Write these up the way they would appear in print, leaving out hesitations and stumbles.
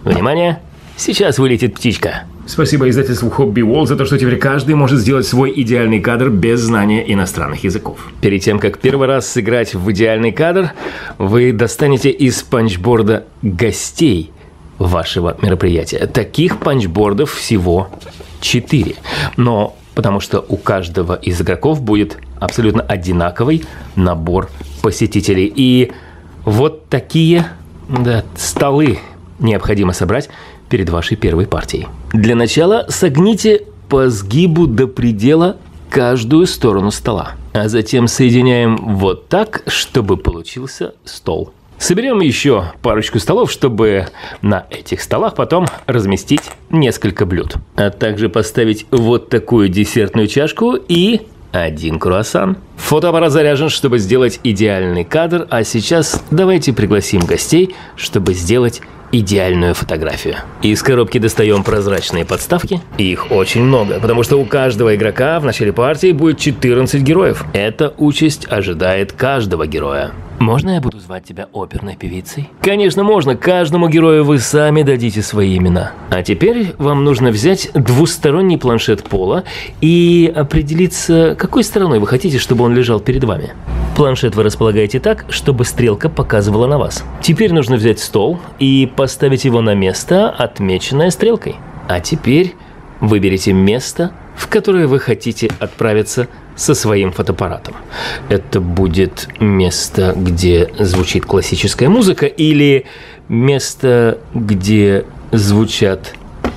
Внимание! Сейчас вылетит птичка. Спасибо издательству Hobby Wall за то, что теперь каждый может сделать свой идеальный кадр без знания иностранных языков. Перед тем, как первый раз сыграть в идеальный кадр, вы достанете из панчборда гостей вашего мероприятия. Таких панчбордов всего 4. Но потому что у каждого из игроков будет абсолютно одинаковый набор посетителей. И вот такие столы необходимо собрать перед вашей первой партией. Для начала согните по сгибу до предела каждую сторону стола. А затем соединяем вот так, чтобы получился стол. Соберем еще парочку столов, чтобы на этих столах потом разместить несколько блюд. А также поставить вот такую десертную чашку и 1 круассан. Фотоаппарат заряжен, чтобы сделать идеальный кадр. А сейчас давайте пригласим гостей, чтобы сделать идеальную фотографию. Из коробки достаем прозрачные подставки. Их очень много, потому что у каждого игрока в начале партии будет 14 героев. Эта участь ожидает каждого героя. Можно я буду звать тебя оперной певицей? Конечно, можно. Каждому герою вы сами дадите свои имена. А теперь вам нужно взять двусторонний планшет Пола и определиться, какой стороной вы хотите, чтобы он лежал перед вами. Планшет вы располагаете так, чтобы стрелка показывала на вас. Теперь нужно взять стол и поставить его на место, отмеченное стрелкой. А теперь выберите место, в которое вы хотите отправиться со своим фотоаппаратом. Это будет место, где звучит классическая музыка, или место, где звучат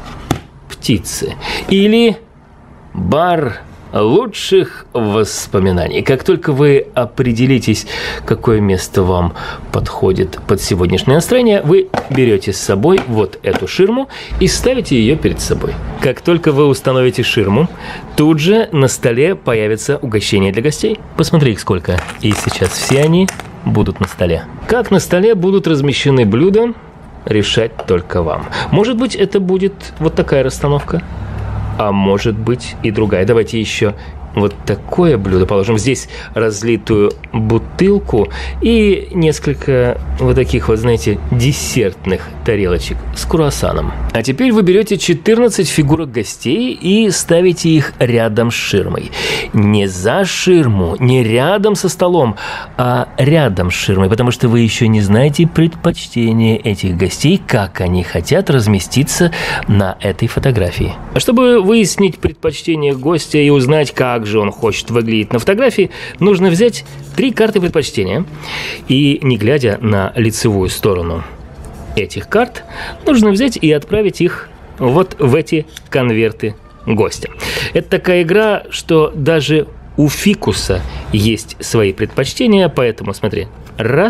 птицы, или бар лучших воспоминаний. Как только вы определитесь, какое место вам подходит под сегодняшнее настроение, вы берете с собой вот эту ширму и ставите ее перед собой. Как только вы установите ширму, тут же на столе появится угощение для гостей. Посмотри, их сколько. И сейчас все они будут на столе. Как на столе будут размещены блюда, решать только вам. Может быть, это будет вот такая расстановка. А может быть и другая. Давайте еще вот такое блюдо положим. Здесь разлитую бутылку и несколько вот таких вот, знаете, десертных тарелочек с круассаном. А теперь вы берете 14 фигурок гостей и ставите их рядом с ширмой. Не за ширму, не рядом со столом, а рядом с ширмой, потому что вы еще не знаете предпочтения этих гостей, как они хотят разместиться на этой фотографии. Чтобы выяснить предпочтение гостя и узнать, как же он хочет выглядеть на фотографии, нужно взять 3 карты предпочтения и, не глядя на лицевую сторону этих карт, нужно взять и отправить их вот в эти конверты гостя. Это такая игра, что даже у фикуса есть свои предпочтения, поэтому смотри, 1,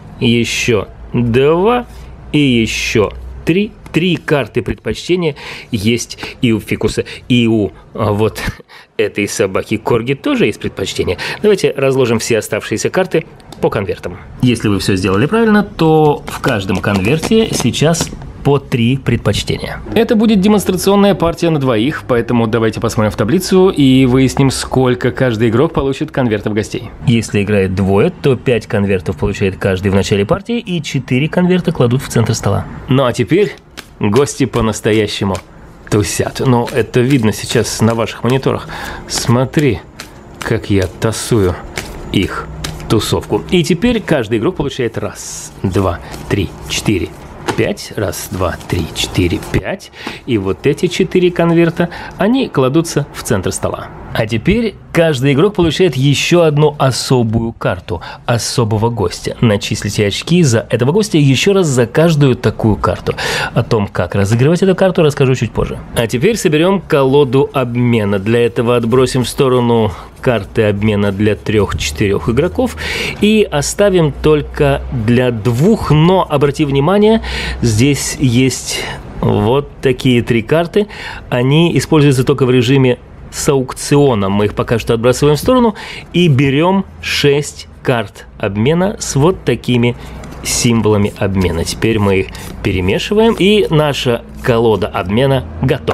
еще 2 и еще 3. 3 карты предпочтения есть и у фикуса, и у вот этой собаки корги тоже есть предпочтения. Давайте разложим все оставшиеся карты по конвертам. Если вы все сделали правильно, то в каждом конверте сейчас по 3 предпочтения. Это будет демонстрационная партия на 2, поэтому давайте посмотрим в таблицу и выясним, сколько каждый игрок получит конвертов гостей. Если играет 2, то 5 конвертов получает каждый в начале партии и 4 конверта кладут в центр стола. Ну а теперь гости по-настоящему тусят. Но это видно сейчас на ваших мониторах. Смотри, как я тасую их тусовку. И теперь каждый игрок получает 1, 2, 3, 4, 5. 1, 2, 3, 4, 5. И вот эти 4 конверта, они кладутся в центр стола. А теперь каждый игрок получает еще одну особую карту особого гостя. Начислите очки за этого гостя еще раз за каждую такую карту. О том, как разыгрывать эту карту, расскажу чуть позже. А теперь соберем колоду обмена. Для этого отбросим в сторону карты обмена для 3-4 игроков и оставим только для 2. Но обрати внимание, здесь есть вот такие 3 карты. Они используются только в режиме с аукционом. Мы их пока что отбрасываем в сторону и берем 6 карт обмена с вот такими символами обмена. Теперь мы их перемешиваем, и наша колода обмена готова.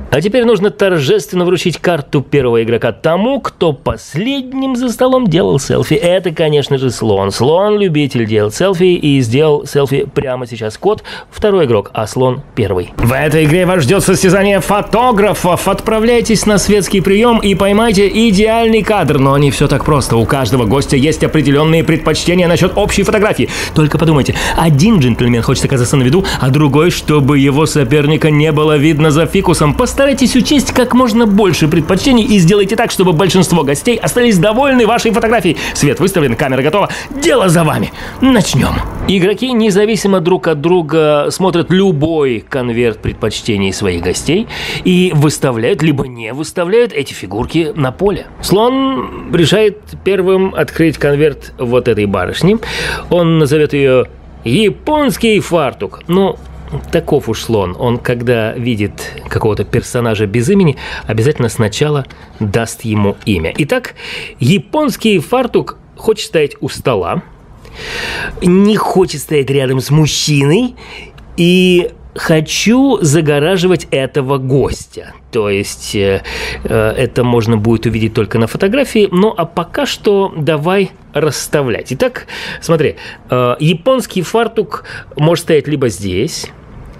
А теперь нужно торжественно вручить карту первого игрока тому, кто последним за столом делал селфи. Это, конечно же, слон. Слон – любитель делать селфи и сделал селфи прямо сейчас. Кот – второй игрок, а слон – первый. В этой игре вас ждет состязание фотографов. Отправляйтесь на светский прием и поймайте идеальный кадр. Но не все так просто. У каждого гостя есть определенные предпочтения насчет общей фотографии. Только подумайте, один джентльмен хочет оказаться на виду, а другой, чтобы его соперника не было видно за фикусом. Постарайтесь учесть как можно больше предпочтений и сделайте так, чтобы большинство гостей остались довольны вашей фотографией. Свет выставлен, камера готова. Дело за вами. Начнем. Игроки независимо друг от друга смотрят любой конверт предпочтений своих гостей и выставляют, либо не выставляют эти фигурки на поле. Слон решает первым открыть конверт вот этой барышни. Он назовет ее «Японский фартук». Ну, таков уж слон. Он, когда видит какого-то персонажа без имени, обязательно сначала даст ему имя. Итак, японский фартук хочет стоять у стола, не хочет стоять рядом с мужчиной и хочу загораживать этого гостя. То есть это можно будет увидеть только на фотографии. Ну, а пока что давай расставлять. Итак, смотри, японский фартук может стоять либо здесь,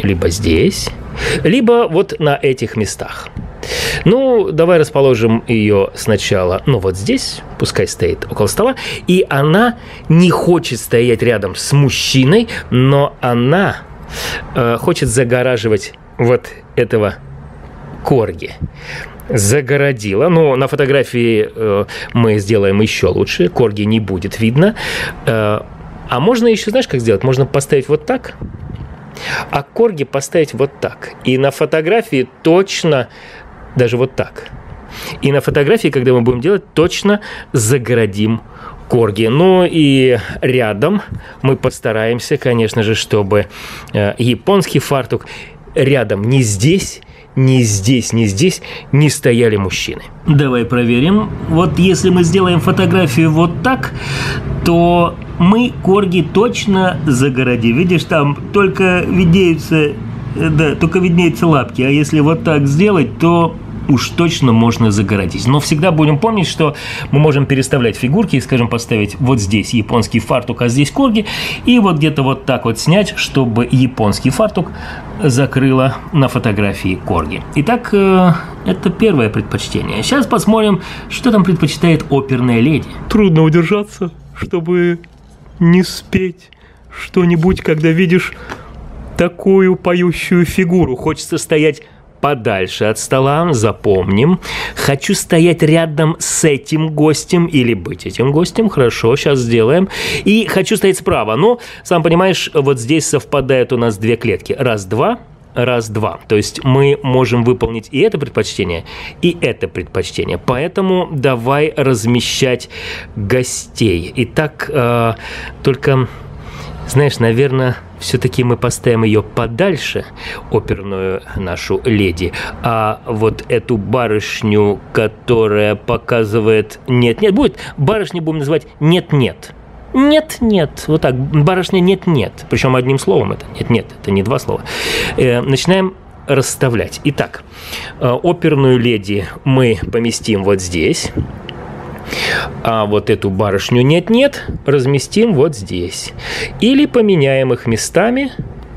либо вот на этих местах. Ну, давай расположим ее сначала, ну, вот здесь, пускай стоит около стола, и она не хочет стоять рядом с мужчиной, но она хочет загораживать вот этого корги. Загородила. Но на фотографии мы сделаем еще лучше. Корги не будет видно. А можно еще, знаешь, как сделать? Можно поставить вот так, а корги поставить вот так. И на фотографии точно даже вот так. И на фотографии, когда мы будем делать, точно загородим корги. Ну и рядом мы постараемся, конечно же, чтобы японский фартук рядом не здесь, не здесь, не здесь не стояли мужчины. Давай проверим. Вот если мы сделаем фотографию вот так, то мы корги точно загородим. Видишь, там только виднеются, да, только виднеются лапки. А если вот так сделать, то уж точно можно загородить. Но всегда будем помнить, что мы можем переставлять фигурки и, скажем, поставить вот здесь японский фартук, а здесь корги, и вот где-то вот так вот снять, чтобы японский фартук закрыло на фотографии корги. Итак, это первое предпочтение. Сейчас посмотрим, что там предпочитает оперная леди. Трудно удержаться, чтобы не спеть что-нибудь, когда видишь такую поющую фигуру. Хочется стоять подальше от стола, запомним. Хочу стоять рядом с этим гостем или быть этим гостем. Хорошо, сейчас сделаем. И хочу стоять справа. Но, сам понимаешь, вот здесь совпадают у нас две клетки. Раз, два. Раз, два. То есть мы можем выполнить и это предпочтение, и это предпочтение. Поэтому давай размещать гостей. Итак, только... Знаешь, наверное, все-таки мы поставим ее подальше, оперную нашу леди, а вот эту барышню, которая показывает нет-нет, будет барышню будем называть нет-нет. Нет-нет, вот так, барышня нет-нет, причем одним словом это нет-нет, это не два слова. Начинаем расставлять. Итак, оперную леди мы поместим вот здесь. А вот эту барышню нет-нет разместим вот здесь. Или поменяем их местами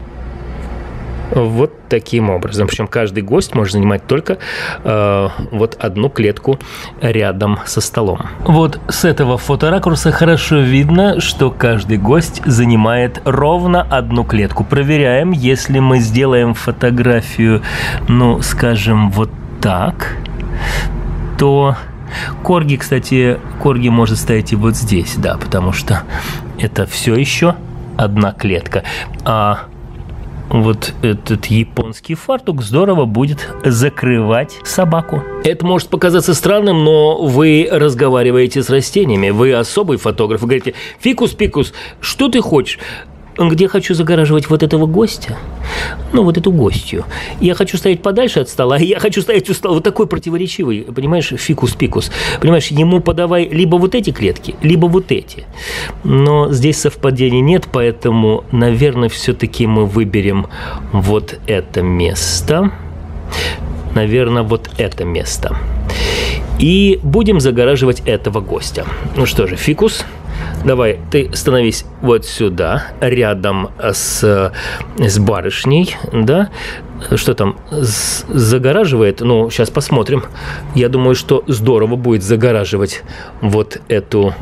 вот таким образом. Причем каждый гость может занимать только вот одну клетку рядом со столом. Вот с этого фоторакурса хорошо видно, что каждый гость занимает ровно одну клетку. Проверяем, если мы сделаем фотографию, ну, скажем, вот так, то... Корги, кстати, корги может стоять и вот здесь, да, потому что это все еще одна клетка. А вот этот японский фартук здорово будет закрывать собаку. Это может показаться странным, но вы разговариваете с растениями, вы особый фотограф, вы говорите: «Фикус-пикус, что ты хочешь?» Где хочу загораживать вот этого гостя, ну, вот эту гостью. Я хочу стоять подальше от стола, я хочу стоять у стола. Вот такой противоречивый, понимаешь, фикус-пикус. Понимаешь, ему подавай либо вот эти клетки, либо вот эти. Но здесь совпадений нет, поэтому, наверное, все-таки мы выберем вот это место. наверное, вот это место. И будем загораживать этого гостя. Ну что же, фикус, давай, ты становись вот сюда, рядом с барышней, да? Что там загораживает? Ну, сейчас посмотрим. Я думаю, что здорово будет загораживать вот эту...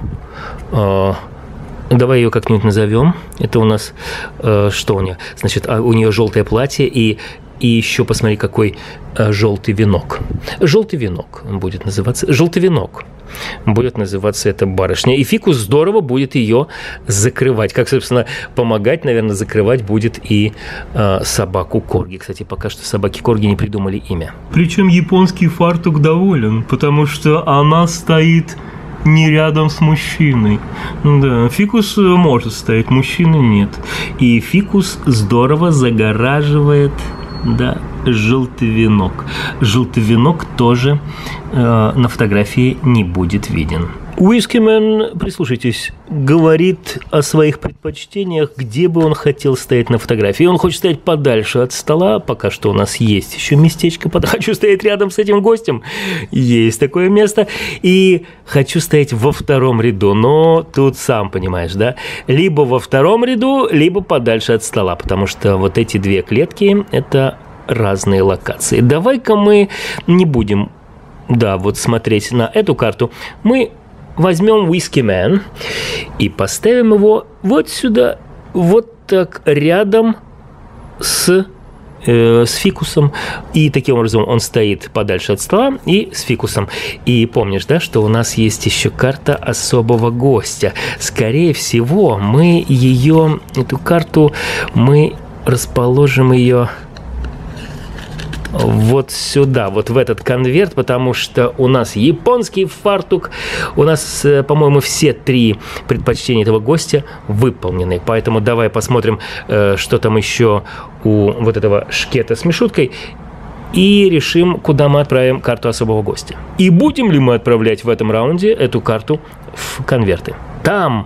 Давай ее как-нибудь назовем. Это у нас... что у нее? Значит, у нее желтое платье и еще посмотри, какой желтый венок. Желтый венок будет называться. Желтый венок будет называться эта барышня. И фикус здорово будет ее закрывать. Как, собственно, помогать, наверное, закрывать будет и собаку Корги. Кстати, пока что собаки Корги не придумали имя. Причем японский фартук доволен, потому что она стоит не рядом с мужчиной. Да, фикус может стоять, мужчины нет. И фикус здорово загораживает... Да, желтый венок. Желтый венок тоже на фотографии не будет виден. Уискимен, прислушайтесь, говорит о своих предпочтениях, где бы он хотел стоять на фотографии. Он хочет стоять подальше от стола, пока что у нас есть еще местечко. Хочу стоять рядом с этим гостем, есть такое место. И хочу стоять во втором ряду, но тут сам понимаешь, да? Либо во втором ряду, либо подальше от стола, потому что вот эти две клетки – это разные локации. Давай-ка мы не будем, да, вот смотреть на эту карту. Мы возьмем Уискимен и поставим его вот сюда, вот так рядом с фикусом. И таким образом он стоит подальше от стола и с фикусом. И помнишь, да, что у нас есть еще карта особого гостя. Скорее всего, мы ее, эту карту, мы расположим ее вот сюда, вот в этот конверт, потому что у нас японский фартук, у нас, по-моему, все три предпочтения этого гостя выполнены. Поэтому давай посмотрим, что там еще у вот этого шкета с мишуткой, и решим, куда мы отправим карту особого гостя. И будем ли мы отправлять в этом раунде эту карту в конверты? Там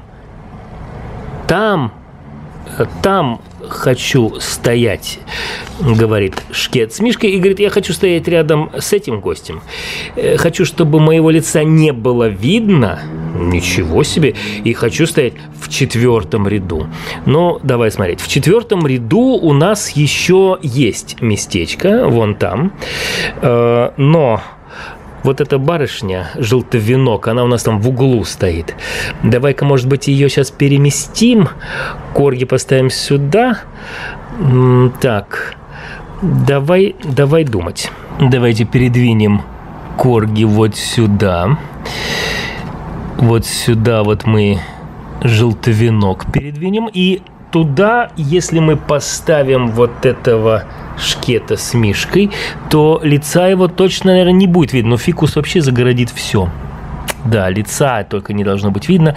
хочу стоять, говорит шкет с мишкой, и говорит, я хочу стоять рядом с этим гостем. Хочу, чтобы моего лица не было видно. Ничего себе. И хочу стоять в 4-м ряду. Ну, давай смотреть. В 4-м ряду у нас еще есть местечко, вон там. Но... Вот эта барышня, желтый венок, она у нас там в углу стоит. Давай-ка, может быть, ее сейчас переместим. Корги поставим сюда. Так, давай думать. Давайте передвинем Корги вот сюда. Вот сюда вот мы желтый венок передвинем. И туда, если мы поставим вот этого шкета с мишкой, то лица его точно, наверное, не будет видно. Но фикус вообще загородит все. Да, лица только не должно быть видно.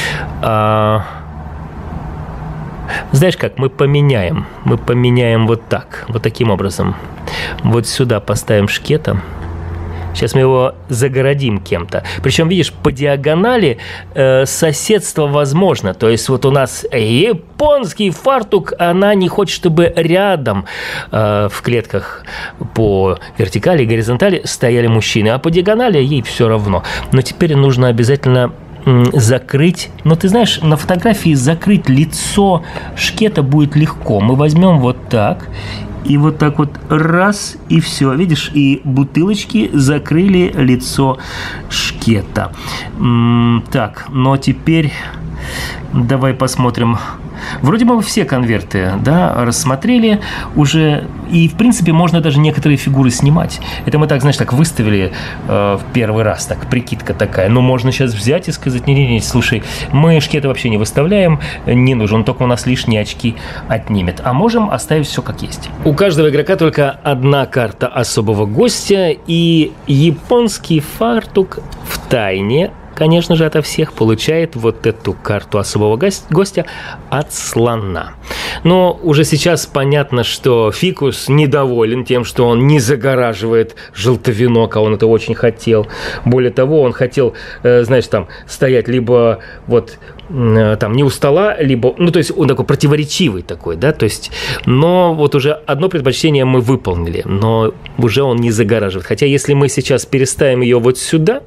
Знаешь как, мы поменяем. Мы поменяем вот так, вот таким образом. Вот сюда поставим шкета. Сейчас мы его загородим кем-то. Причем, видишь, по диагонали соседство возможно. То есть вот у нас японский фартук, она не хочет, чтобы рядом в клетках по вертикали и горизонтали стояли мужчины. А по диагонали ей все равно. Но теперь нужно обязательно закрыть. Но ты знаешь, на фотографии закрыть лицо шкета будет легко. Мы возьмем вот так. И вот так вот раз, и все. Видишь, и бутылочки закрыли лицо шкета. Так, но теперь давай посмотрим. Вроде бы все конверты, да, рассмотрели уже. И, в принципе, можно даже некоторые фигуры снимать. Это мы так, знаешь, так выставили в первый раз, так, прикидка такая. Но можно сейчас взять и сказать, не, слушай, мы шкета вообще не выставляем, не нужен, он только у нас лишние очки отнимет. А можем оставить все как есть. У каждого игрока только одна карта особого гостя, и японский фартук в тайне, конечно же, ото всех получает вот эту карту особого гостя от слона. Но уже сейчас понятно, что фикус недоволен тем, что он не загораживает желтовенок, а он это очень хотел. Более того, он хотел, знаешь, там стоять либо вот там не у стола, либо, ну, то есть он такой противоречивый такой, да, то есть, но вот уже одно предпочтение мы выполнили, но уже он не загораживает. Хотя если мы сейчас переставим ее вот сюда,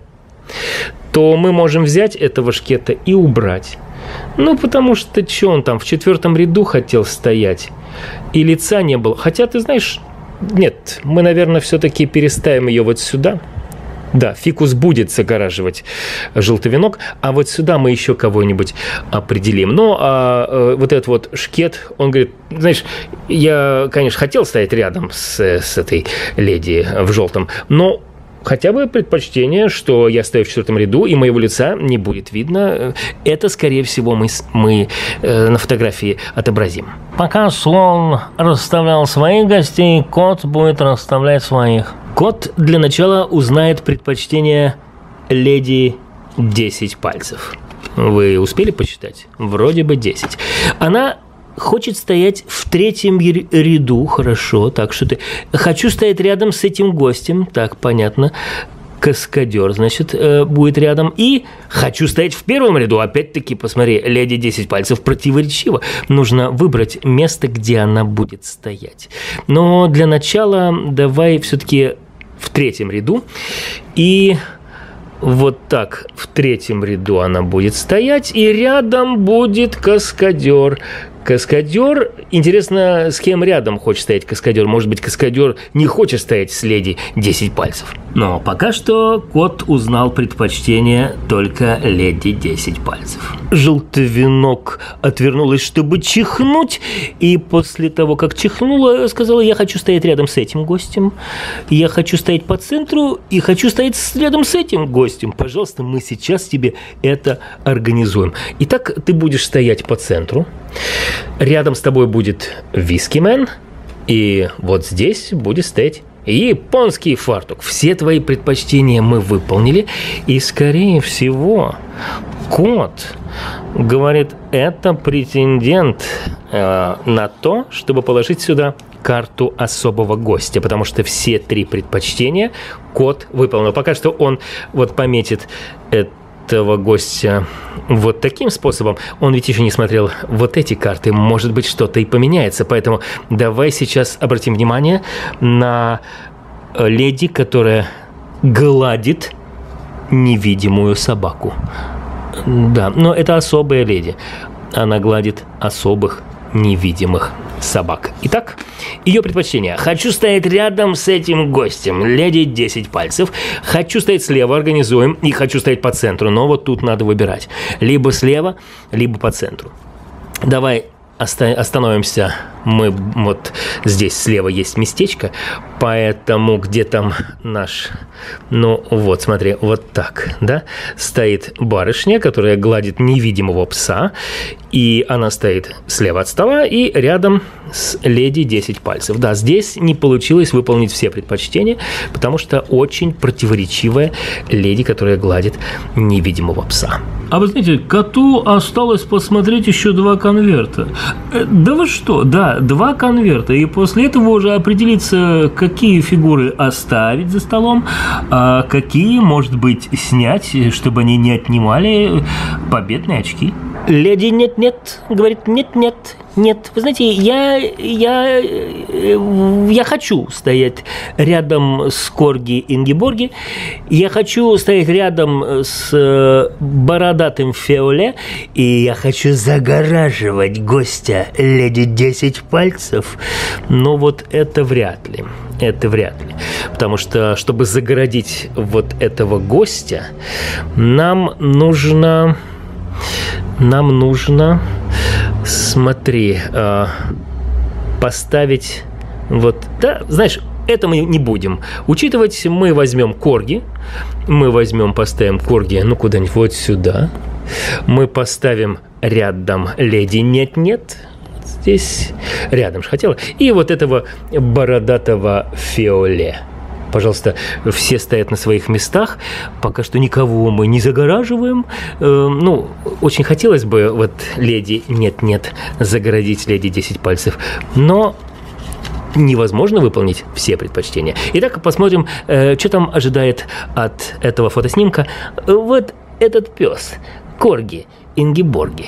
то мы можем взять этого шкета и убрать. Ну, потому что, что он там в 4-м ряду хотел стоять, и лица не было. Хотя, ты знаешь, нет, мы, наверное, все-таки переставим ее вот сюда. Да, фикус будет загораживать желтый венок, а вот сюда мы еще кого-нибудь определим. Но вот этот вот шкет, он говорит, знаешь, я, конечно, хотел стоять рядом с этой леди в желтом, но хотя бы предпочтение, что я стою в 4-м ряду, и моего лица не будет видно. Это, скорее всего, мы на фотографии отобразим. Пока слон расставлял своих гостей, кот будет расставлять своих. Кот для начала узнает предпочтение леди 10 пальцев. Вы успели посчитать? Вроде бы 10. Она хочет стоять в 3-м ряду, хорошо, так что ты... Хочу стоять рядом с этим гостем, так, понятно. Каскадер, значит, будет рядом. И хочу стоять в 1-м ряду, опять-таки, посмотри, леди 10 пальцев противоречиво. Нужно выбрать место, где она будет стоять. Но для начала давай все-таки в 3-м ряду. И... вот так в 3-м ряду она будет стоять, и рядом будет каскадер. Каскадер, интересно, с кем рядом хочет стоять каскадер? Может быть, каскадер не хочет стоять с леди 10 пальцев. Но пока что кот узнал предпочтение только леди 10 пальцев. Желтый венок отвернулась, чтобы чихнуть, и после того, как чихнула, сказала: я хочу стоять рядом с этим гостем, я хочу стоять по центру, и хочу стоять рядом с этим гостем. Пожалуйста, мы сейчас тебе это организуем. Итак, ты будешь стоять по центру. Рядом с тобой будет вискимен, и вот здесь будет стоять японский фартук. Все твои предпочтения мы выполнили, и, скорее всего, кот говорит, это претендент на то, чтобы положить сюда карту особого гостя, потому что все 3 предпочтения кот выполнил. Пока что он вот пометит этого гостя вот таким способом. Он ведь еще не смотрел вот эти карты. Может быть, что-то и поменяется. Поэтому давай сейчас обратим внимание на леди, которая гладит невидимую собаку. Да, но это особая леди. Она гладит особых невидимых собак. Итак, ее предпочтение. Хочу стоять рядом с этим гостем, леди 10 пальцев. Хочу стоять слева, организуем. И хочу стоять по центру. Но вот тут надо выбирать. Либо слева, либо по центру. Давай остановимся. Мы вот здесь слева есть местечко, поэтому где там наш... Ну вот, смотри, вот так, да? Стоит барышня, которая гладит невидимого пса, и она стоит слева от стола и рядом с леди 10 пальцев. Да, здесь не получилось выполнить все предпочтения, потому что очень противоречивая леди, которая гладит невидимого пса. А вы знаете, коту осталось посмотреть еще 2 конверта. Да вы что? Да, 2 конверта. И после этого уже определиться, какие фигуры оставить за столом, а какие, может быть, снять, чтобы они не отнимали победные очки. Леди нет-нет, говорит нет-нет, нет. Вы знаете, я хочу стоять рядом с Корги Ингеборги, я хочу стоять рядом с бородатым Фиоле, и я хочу загораживать гостя леди 10 пальцев. Но вот это вряд ли. Это вряд ли. Потому что, чтобы загородить вот этого гостя, нам нужно, смотри, поставить вот, да, знаешь, это мы не будем учитывать. Мы возьмем Корги, поставим Корги, ну, куда-нибудь вот сюда. Мы поставим рядом леди нет-нет, здесь рядом же хотела, и вот этого бородатого Фиоле. Пожалуйста, все стоят на своих местах. Пока что никого мы не загораживаем. Ну, очень хотелось бы вот леди нет-нет загородить леди 10 пальцев, но невозможно выполнить все предпочтения. Итак, посмотрим, что там ожидает от этого фотоснимка вот этот пес, Корги Ингеборги.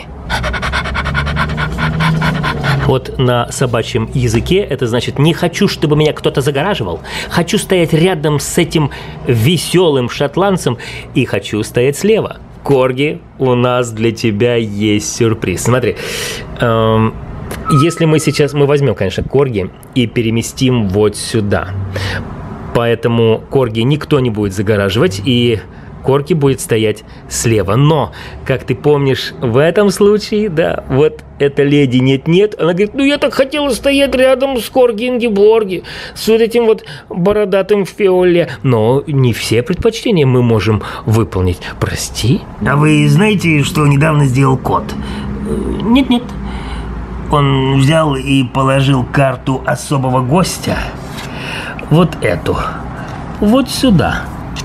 Вот на собачьем языке это значит: не хочу, чтобы меня кто-то загораживал, хочу стоять рядом с этим веселым шотландцем и хочу стоять слева. Корги, у нас для тебя есть сюрприз. Смотри, если мы возьмем, конечно, корги и переместим вот сюда. Поэтому корги никто не будет загораживать, и корги будет стоять слева. Но, как ты помнишь, в этом случае, да, вот эта леди нет-нет, она говорит: ну я так хотела стоять рядом с корги Ингеборги, с вот этим вот бородатым Фиоле. Но не все предпочтения мы можем выполнить. Прости? А вы знаете, что недавно сделал кот? Нет-нет. Он взял и положил карту особого гостя, вот эту, вот сюда,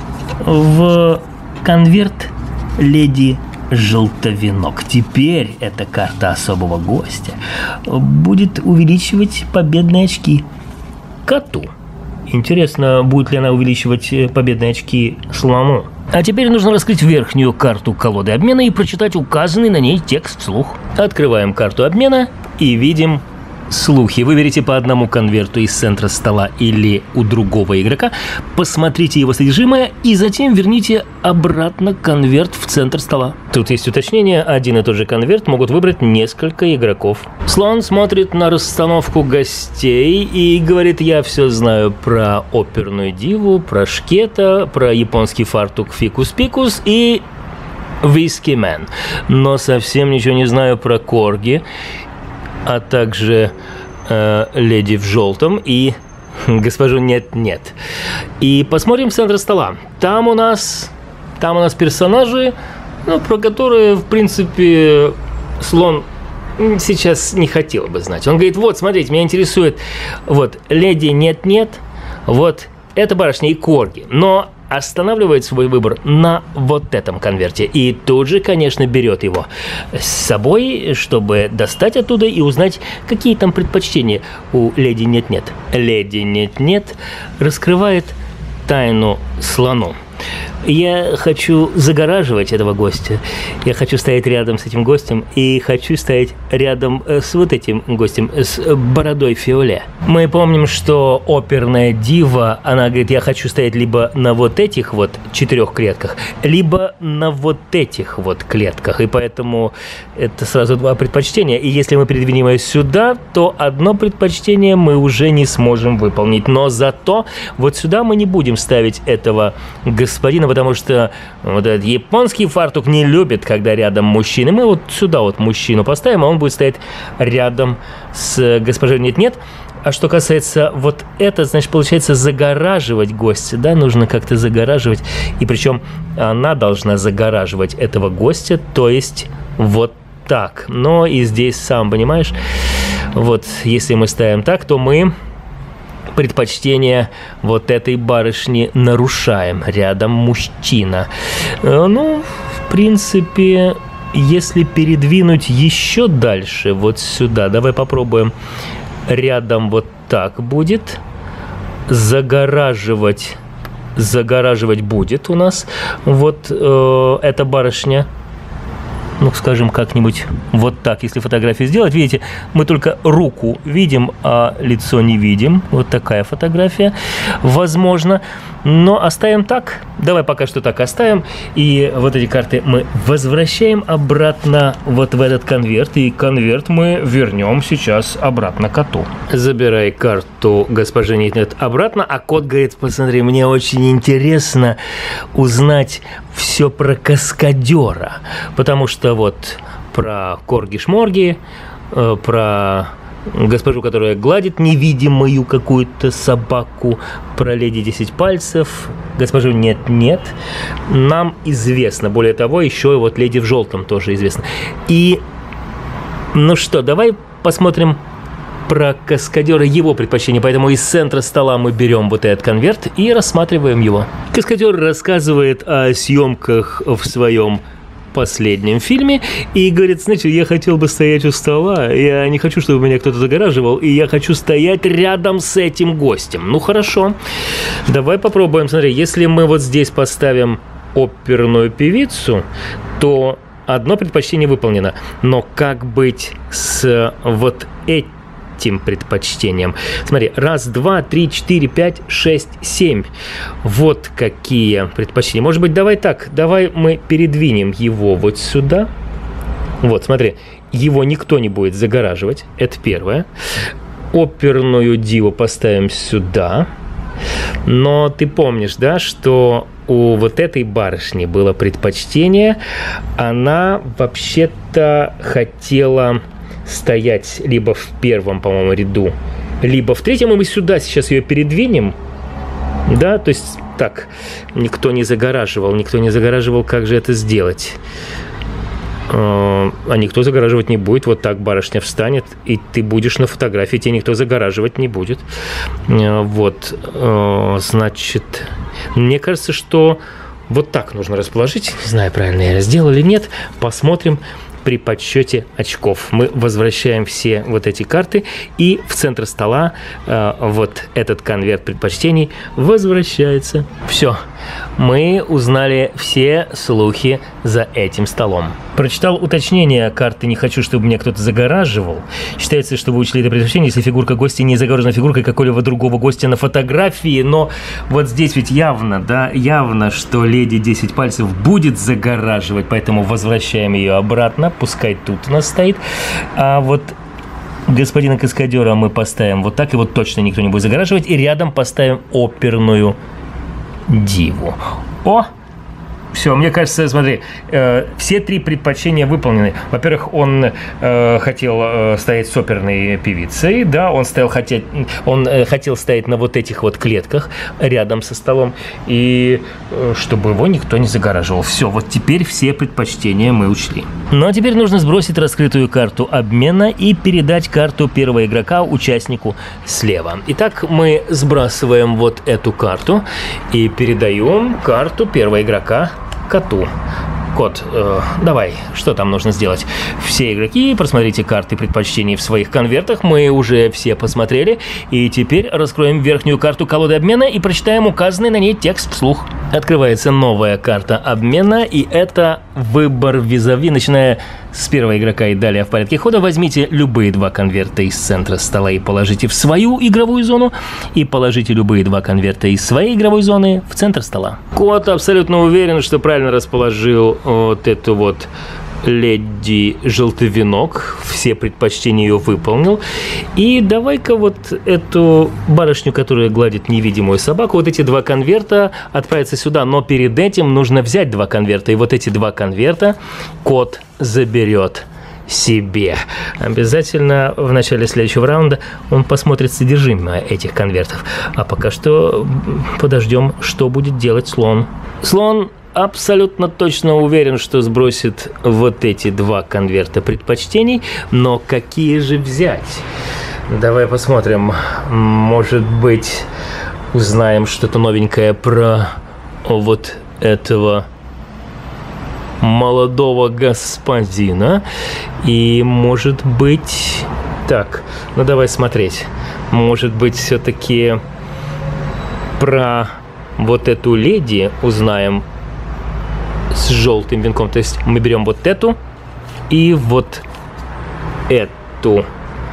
в конверт леди Желтовинок. Теперь эта карта особого гостя будет увеличивать победные очки коту. Интересно, будет ли она увеличивать победные очки слону. А теперь нужно раскрыть верхнюю карту колоды обмена и прочитать указанный на ней текст вслух. Открываем карту обмена и видим слухи. Выберите по одному конверту из центра стола или у другого игрока, посмотрите его содержимое и затем верните обратно конверт в центр стола. Тут есть уточнение: один и тот же конверт могут выбрать несколько игроков. Слон смотрит на расстановку гостей и говорит: я все знаю про оперную диву, про шкета, про японский фартук фикус-пикус и виски-мен, но совсем ничего не знаю про корги, а также леди в желтом и госпожу нет-нет. И посмотрим в центр стола. Там у нас персонажи, про которые, в принципе, слон сейчас не хотел бы знать. Он говорит: вот, смотрите, меня интересует вот леди нет-нет, вот эта барышня и корги. Но останавливает свой выбор на вот этом конверте. И тут же, конечно, берет его с собой, чтобы достать оттуда и узнать, какие там предпочтения у леди нет-нет. Леди нет-нет раскрывает тайну слону. Я хочу загораживать этого гостя. Я хочу стоять рядом с этим гостем и хочу стоять рядом с вот этим гостем, с бородой Фиоле. Мы помним, что оперная дива, она говорит: я хочу стоять либо на вот этих вот 4 клетках, либо на вот этих вот клетках. И поэтому это сразу 2 предпочтения. И если мы передвинем ее сюда, то одно предпочтение мы уже не сможем выполнить. Но зато вот сюда мы не будем ставить этого господина, потому что вот этот японский фартук не любит, когда рядом мужчины. Мы вот сюда вот мужчину поставим, а он будет стоять рядом с госпожой нет-нет. А что касается вот это, значит, получается загораживать гостя, да, нужно как-то загораживать. И причем она должна загораживать этого гостя, то есть вот так. Но и здесь, сам понимаешь, вот если мы ставим так, то мы предпочтение вот этой барышни нарушаем. Рядом мужчина. Ну, в принципе, если передвинуть еще дальше, вот сюда, давай попробуем. Рядом вот так будет. Загораживать будет у нас вот эта барышня. Ну, скажем, как-нибудь вот так, если фотографию сделать. Видите, мы только руку видим, а лицо не видим. Вот такая фотография, возможно. Но оставим так. Давай пока что так оставим. И вот эти карты мы возвращаем обратно вот в этот конверт. И конверт мы вернем сейчас обратно коту. Забирай карту госпожи нет-нет обратно. А кот говорит: посмотри, мне очень интересно узнать все про каскадера. Потому что вот про корги-шморги, про госпожу, которая гладит невидимую какую-то собаку, про леди 10 пальцев, госпожу нет-нет, нам известно. Более того, еще и вот леди в желтом тоже известно. И, ну что, давай посмотрим про каскадера, его предпочтение. Поэтому из центра стола мы берем вот этот конверт и рассматриваем его. Каскадер рассказывает о съемках в своем последнем фильме и говорит: знаете, я хотел бы стоять у стола, я не хочу, чтобы меня кто-то загораживал, и я хочу стоять рядом с этим гостем. Ну хорошо, давай попробуем. Смотри, если мы вот здесь поставим оперную певицу, то одно предпочтение выполнено. Но как быть с вот этим предпочтением? Смотри, 1, 2, 3, 4, 5, 6, 7. Вот какие предпочтения. Может быть, давай так, давай мы передвинем его вот сюда. Вот, смотри, его никто не будет загораживать, это первое. Оперную диву поставим сюда. Но ты помнишь, да, что у вот этой барышни было предпочтение. Она вообще-то хотела стоять либо в первом, по-моему, ряду, либо в третьем, и мы сюда сейчас ее передвинем. Да, то есть так, никто не загораживал, как же это сделать? А никто загораживать не будет. Вот так барышня встанет, и ты будешь на фотографии, тебя никто загораживать не будет. Вот, значит, мне кажется, что вот так нужно расположить. Не знаю, правильно я сделал или нет. Посмотрим при подсчете очков. Мы возвращаем все вот эти карты, и в центр стола вот этот конверт предпочтений возвращается. Все. Мы узнали все слухи за этим столом. Прочитал уточнение карты «Не хочу, чтобы меня кто-то загораживал». Считается, что вы учли это предпочтение, если фигурка гостя не загорожена фигуркой какого-либо другого гостя на фотографии. Но вот здесь ведь явно, да, явно, что леди 10 пальцев будет загораживать, поэтому возвращаем ее обратно. Пускай тут у нас стоит. А вот господина каскадера мы поставим вот так, и вот точно никто не будет загораживать. И рядом поставим оперную диву. О! Все, мне кажется, смотри, все три предпочтения выполнены. Во-первых, он хотел стоять с оперной певицей, да, он хотел стоять на вот этих вот клетках рядом со столом, и чтобы его никто не загораживал. Все, вот теперь все предпочтения мы учли. Ну а теперь нужно сбросить раскрытую карту обмена и передать карту первого игрока участнику слева. Итак, мы сбрасываем вот эту карту и передаем карту первого игрока коту. Кот, давай, что там нужно сделать? Все игроки, просмотрите карты предпочтений в своих конвертах. Мы уже все посмотрели. И теперь раскроем верхнюю карту колоды обмена и прочитаем указанный на ней текст вслух. Открывается новая карта обмена, и это выбор визави. Начиная с первого игрока и далее в порядке хода, возьмите любые два конверта из центра стола и положите в свою игровую зону, и положите любые два конверта из своей игровой зоны в центр стола. Кот абсолютно уверен, что правильно расположил вот эту вот леди желтовинок, все предпочтения ее выполнил. И давай-ка вот эту барышню, которая гладит невидимую собаку, вот эти два конверта отправятся сюда, но перед этим нужно взять два конверта, и вот эти два конверта кот заберет себе. Обязательно в начале следующего раунда он посмотрит содержимое этих конвертов. А пока что подождем, что будет делать слон. Слон абсолютно точно уверен, что сбросит вот эти два конверта предпочтений, но какие же взять? Давай посмотрим. Может быть, узнаем что-то новенькое про вот этого молодого господина. И может быть... Так, ну давай смотреть. Может быть, все-таки про вот эту леди узнаем с желтым венком. То есть мы берем вот эту и вот эту.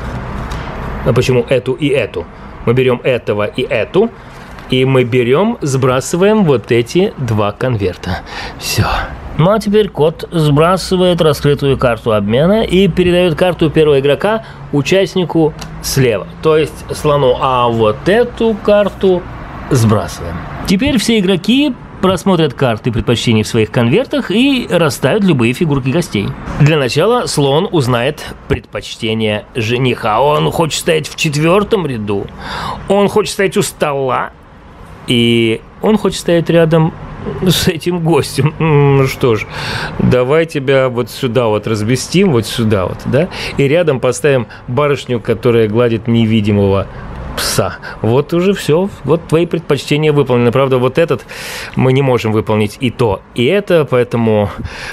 А почему эту и эту? Мы берем этого и эту, и мы берем, сбрасываем вот эти два конверта. Все. Ну а теперь кот сбрасывает раскрытую карту обмена и передает карту первого игрока участнику слева, то есть слону. А вот эту карту сбрасываем. Теперь все игроки просмотрят карты предпочтений в своих конвертах и расставят любые фигурки гостей. Для начала слон узнает предпочтение жениха. Он хочет стоять в 4-м ряду, он хочет стоять у стола, и он хочет стоять рядом с этим гостем. Ну что ж, давай тебя вот сюда вот разместим, вот сюда вот, да, и рядом поставим барышню, которая гладит невидимого пса. Вот уже все. Вот твои предпочтения выполнены. Правда, вот этот мы не можем выполнить и то, и это, поэтому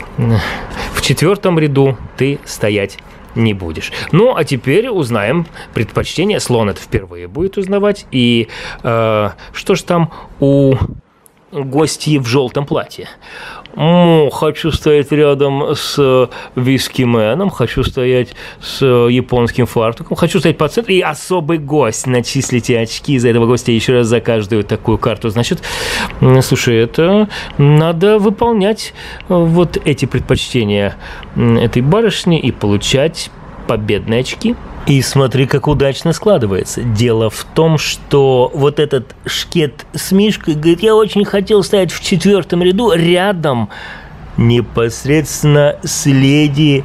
в 4-м ряду ты стоять не будешь. Ну, а теперь узнаем предпочтение. Слон это впервые будет узнавать. И что ж там у гостьи в желтом платье. Хочу стоять рядом с вискименом, хочу стоять с японским фартуком, хочу стоять по центру. И особый гость. Начислите очки за этого гостя еще раз за каждую такую карту. Значит, слушай, это надо выполнять вот эти предпочтения этой барышни и получать победные очки. И смотри, как удачно складывается. Дело в том, что вот этот шкет с Мишкой говорит, я очень хотел стоять в 4-м ряду рядом непосредственно с леди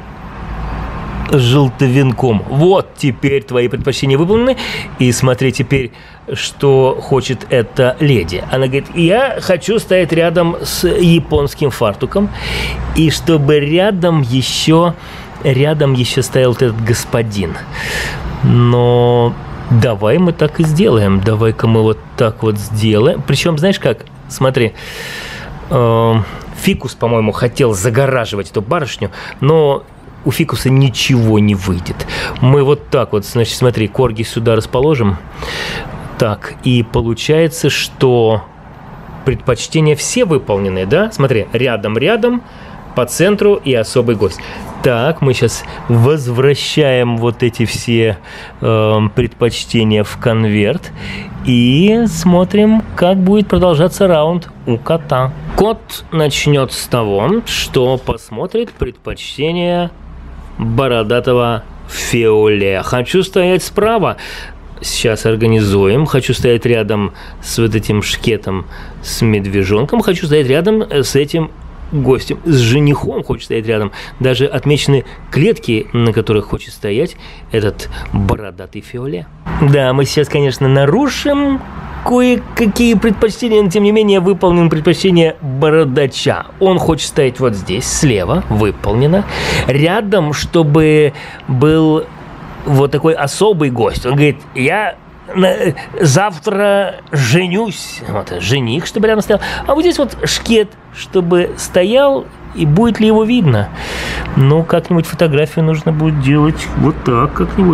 желтовинком. Вот теперь твои предпочтения выполнены. И смотри теперь, что хочет эта леди. Она говорит, я хочу стоять рядом с японским фартуком. И чтобы рядом еще стоял вот этот господин. Но давай мы так и сделаем. Давай-ка мы вот так вот сделаем. Причем, знаешь как? Смотри. Фикус, по-моему, хотел загораживать эту барышню, но у Фикуса ничего не выйдет. Мы вот так вот, значит, смотри, корги сюда расположим. Так, и получается, что предпочтения все выполнены, да? Смотри, рядом, по центру и особый гость. Так, мы сейчас возвращаем вот эти все предпочтения в конверт и смотрим, как будет продолжаться раунд у кота. Кот начнет с того, что посмотрит предпочтения бородатого Фиоле. Хочу стоять справа. Сейчас организуем. Хочу стоять рядом с вот этим шкетом, с медвежонком. Хочу стоять рядом с этим гостем, с женихом хочет стоять рядом. Даже отмечены клетки, на которых хочет стоять этот бородатый Фиоле. Да, мы сейчас, конечно, нарушим кое-какие предпочтения, но тем не менее выполним предпочтение бородача. Он хочет стоять вот здесь, слева, выполнено. Рядом, чтобы был вот такой особый гость. Он говорит, я завтра женюсь. Вот, жених, чтобы рядом стоял. А вот здесь вот шкет, чтобы стоял, и будет ли его видно. Ну, как-нибудь фотографию нужно будет делать вот так, как-нибудь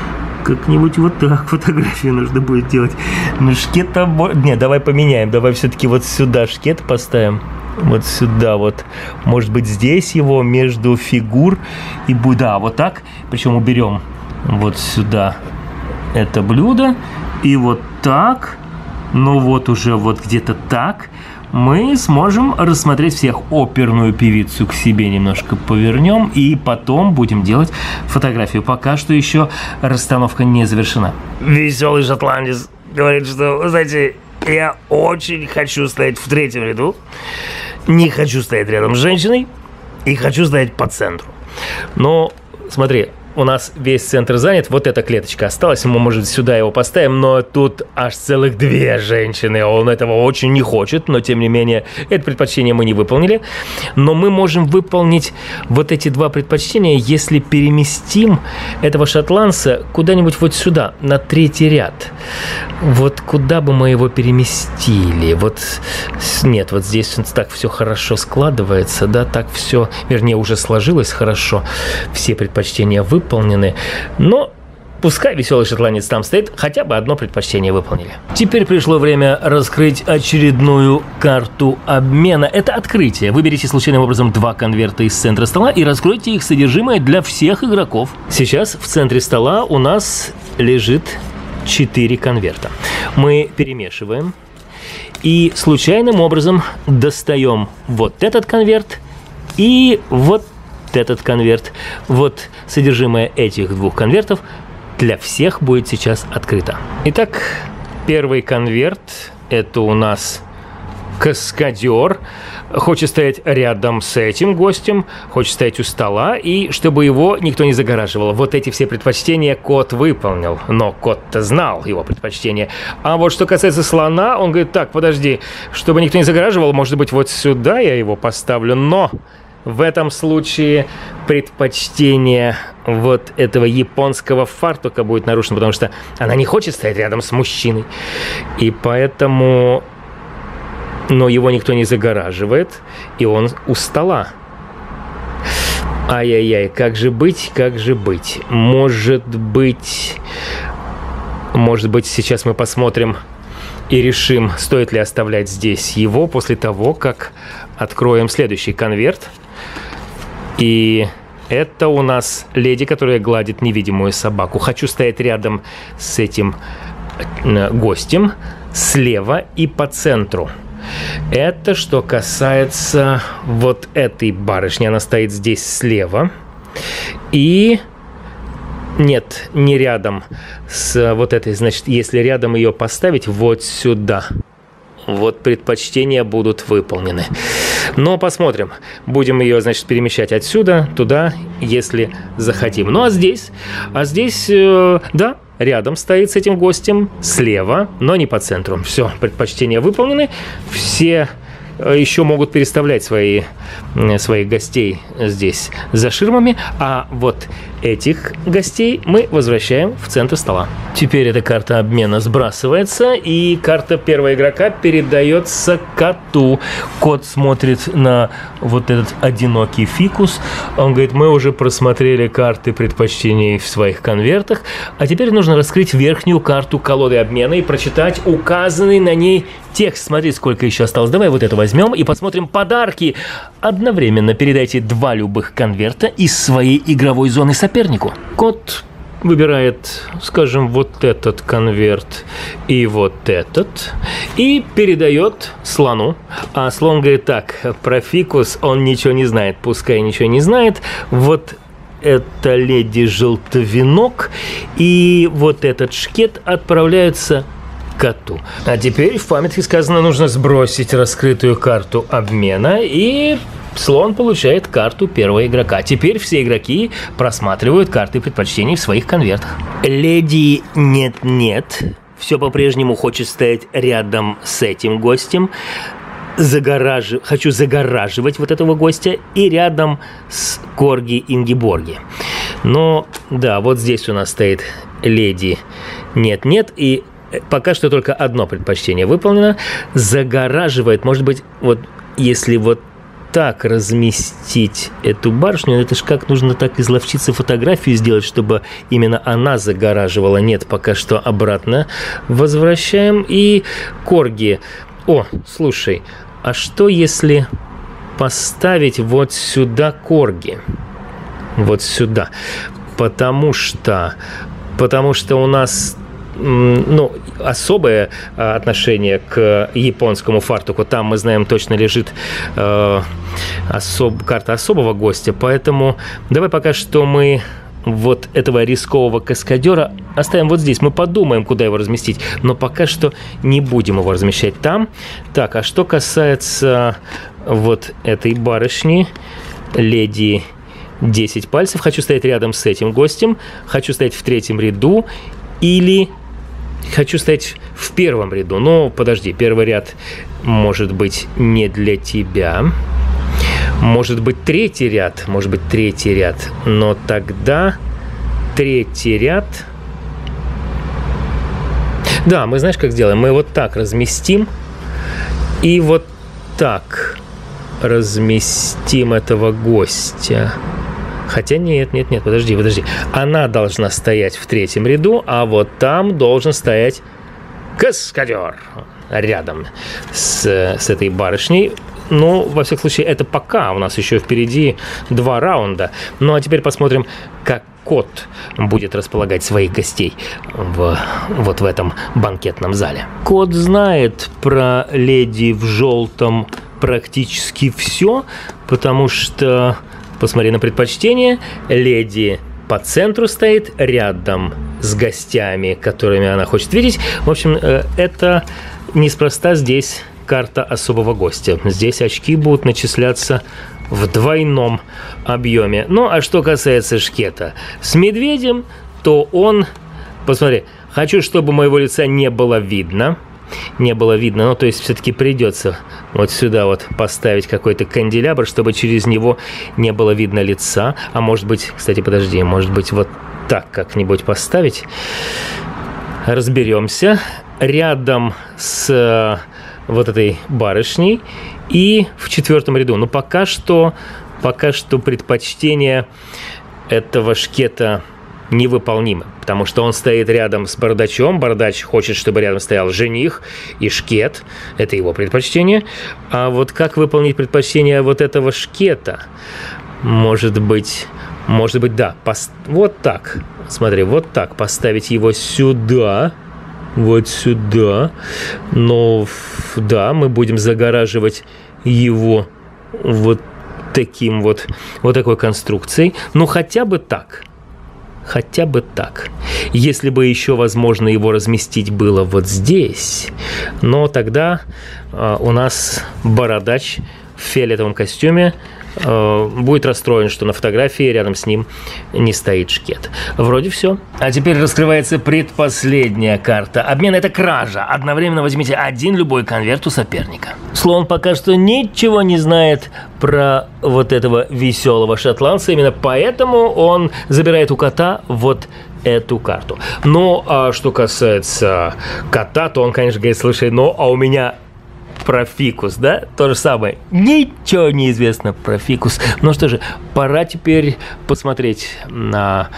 вот так фотографию нужно будет делать. Ну, шкета... Не, давай поменяем. Давай все-таки вот сюда шкет поставим. Вот сюда вот. Может быть, здесь его между фигур. И будет... Да, вот так. Причем уберем вот сюда это блюдо. И вот так. Ну, вот уже вот где-то так. Мы сможем рассмотреть всех. Оперную певицу к себе немножко повернем, и потом будем делать фотографию. Пока что еще расстановка не завершена. Веселый шотландец говорит, что, вы знаете, я очень хочу стоять в 3-м ряду, не хочу стоять рядом с женщиной и хочу стоять по центру. Но, смотри, у нас весь центр занят, вот эта клеточка осталась, мы, может, сюда его поставим, но тут аж целых 2 женщины, он этого очень не хочет, но, тем не менее, это предпочтение мы не выполнили, но мы можем выполнить вот эти 2 предпочтения, если переместим этого шотландца куда-нибудь вот сюда, на 3-й ряд. Вот куда бы мы его переместили? Вот, нет, вот здесь так все хорошо складывается, да, так все, вернее, уже сложилось хорошо, все предпочтения выполнены, но пускай веселый шотландец там стоит, хотя бы одно предпочтение выполнили. Теперь пришло время раскрыть очередную карту обмена. Это открытие. Выберите случайным образом 2 конверта из центра стола и раскройте их содержимое для всех игроков. Сейчас в центре стола у нас лежит 4 конверта. Мы перемешиваем и случайным образом достаем вот этот конверт и вот этот конверт. Вот содержимое этих 2 конвертов для всех будет сейчас открыто. Итак, первый конверт – это у нас каскадер. Хочет стоять рядом с этим гостем, хочет стоять у стола, и чтобы его никто не загораживал. Вот эти все предпочтения кот выполнил, но кот-то знал его предпочтения. А вот что касается слона, он говорит, так, подожди, чтобы никто не загораживал, может быть, вот сюда я его поставлю, но... В этом случае предпочтение вот этого японского фартука будет нарушено, потому что она не хочет стоять рядом с мужчиной. И поэтому... Но его никто не загораживает, и он у стола. Ай-яй-яй, как же быть, как же быть? Может быть, сейчас мы посмотрим и решим, стоит ли оставлять здесь его после того, как откроем следующий конверт. И это у нас леди, которая гладит невидимую собаку. Хочу стоять рядом с этим гостем, слева и по центру. Это что касается вот этой барышни. Она стоит здесь слева. И... Нет, не рядом с вот этой. Значит, если рядом ее поставить вот сюда, вот предпочтения будут выполнены. Но посмотрим. Будем ее, значит, перемещать отсюда, туда, если захотим. Ну, а здесь, да, рядом стоит с этим гостем, слева, но не по центру. Все, предпочтения выполнены. Все еще могут переставлять своих гостей здесь за ширмами, а вот этих гостей мы возвращаем в центр стола. Теперь эта карта обмена сбрасывается, и карта первого игрока передается коту. Кот смотрит на вот этот одинокий фикус. Он говорит: мы уже просмотрели карты предпочтений в своих конвертах, а теперь нужно раскрыть верхнюю карту колоды обмена и прочитать указанный на ней текст. Смотри, сколько еще осталось. Давай вот это возьмем и посмотрим подарки. Одновременно передайте 2 любых конверта из своей игровой зоны сопернику. Кот выбирает, скажем, вот этот конверт и вот этот, и передает слону. А слон говорит: так, про фикус он ничего не знает, пускай ничего не знает. Вот это леди желтовинок и вот этот шкет отправляются коту. А теперь в памятке сказано, нужно сбросить раскрытую карту обмена, и слон получает карту первого игрока. Теперь все игроки просматривают карты предпочтений в своих конвертах. Леди нет-нет все по-прежнему хочет стоять рядом с этим гостем. Хочу загораживать вот этого гостя и рядом с Корги Ингеборги. Но да, вот здесь у нас стоит леди нет-нет, и пока что только одно предпочтение выполнено. Загораживает, может быть, вот если вот так разместить эту барышню, это ж как нужно так изловчиться фотографию сделать, чтобы именно она загораживала. Нет, пока что обратно возвращаем. И Корги. О, слушай, а что если поставить вот сюда Корги? Вот сюда. Потому что у нас особое отношение к японскому фартуку. Там, мы знаем, точно лежит карта особого гостя. Поэтому давай пока что мы вот этого рискового каскадера оставим вот здесь. Мы подумаем, куда его разместить. Но пока что не будем его размещать там. Так, а что касается вот этой барышни, леди 10 пальцев. Хочу стоять рядом с этим гостем. Хочу стоять в 3-м ряду. Или хочу стоять в 1-м ряду. Но подожди, 1-й ряд может быть не для тебя. Может быть 3-й ряд. Может быть 3-й ряд. Но тогда 3-й ряд... Да, мы знаешь, как сделаем? Мы вот так разместим. И вот так разместим этого гостя. Хотя нет, подожди. Она должна стоять в 3-м ряду, а вот там должен стоять каскадер рядом с этой барышней. Ну, во всяком случае, это пока. У нас еще впереди 2 раунда. Ну, а теперь посмотрим, как кот будет располагать своих гостей вот в этом банкетном зале. Кот знает про леди в желтом практически все, потому что... Посмотри на предпочтение. Леди по центру стоит, рядом с гостями, которыми она хочет видеть. В общем, это неспроста здесь карта особого гостя. Здесь очки будут начисляться в 2-м объеме. Ну, а что касается шкета с медведем, то он... Посмотри, хочу, чтобы моего лица не было видно. Ну, то есть все-таки придется вот сюда вот поставить какой-то канделябр, чтобы через него не было видно лица. А может быть, кстати, подожди, может быть вот так как-нибудь поставить. Разберемся. Рядом с вот этой барышней и в 4-м ряду. Но пока что предпочтение этого шкета невыполнимым, потому что он стоит рядом с бардачом, бардач хочет, чтобы рядом стоял жених и шкет, это его предпочтение, а вот как выполнить предпочтение вот этого шкета? Может быть, да, вот так, смотри, вот так, поставить его сюда, вот сюда, но, да, мы будем загораживать его вот таким вот такой конструкцией, ну, хотя бы так. Хотя бы так. Если бы еще возможно его разместить было вот здесь, но тогда у нас бородач в фиолетовом костюме будет расстроен, что на фотографии рядом с ним не стоит шкет. Вроде все. А теперь раскрывается предпоследняя карта. Обмен – это кража. Одновременно возьмите один любой конверт у соперника. Слон пока что ничего не знает про вот этого веселого шотландца. Именно поэтому он забирает у кота вот эту карту. Ну, а что касается кота, то он, конечно, говорит: слушай, ну, а у меня про фикус, да? То же самое. Ничего не известно про фикус. Ну что же, пора теперь посмотреть на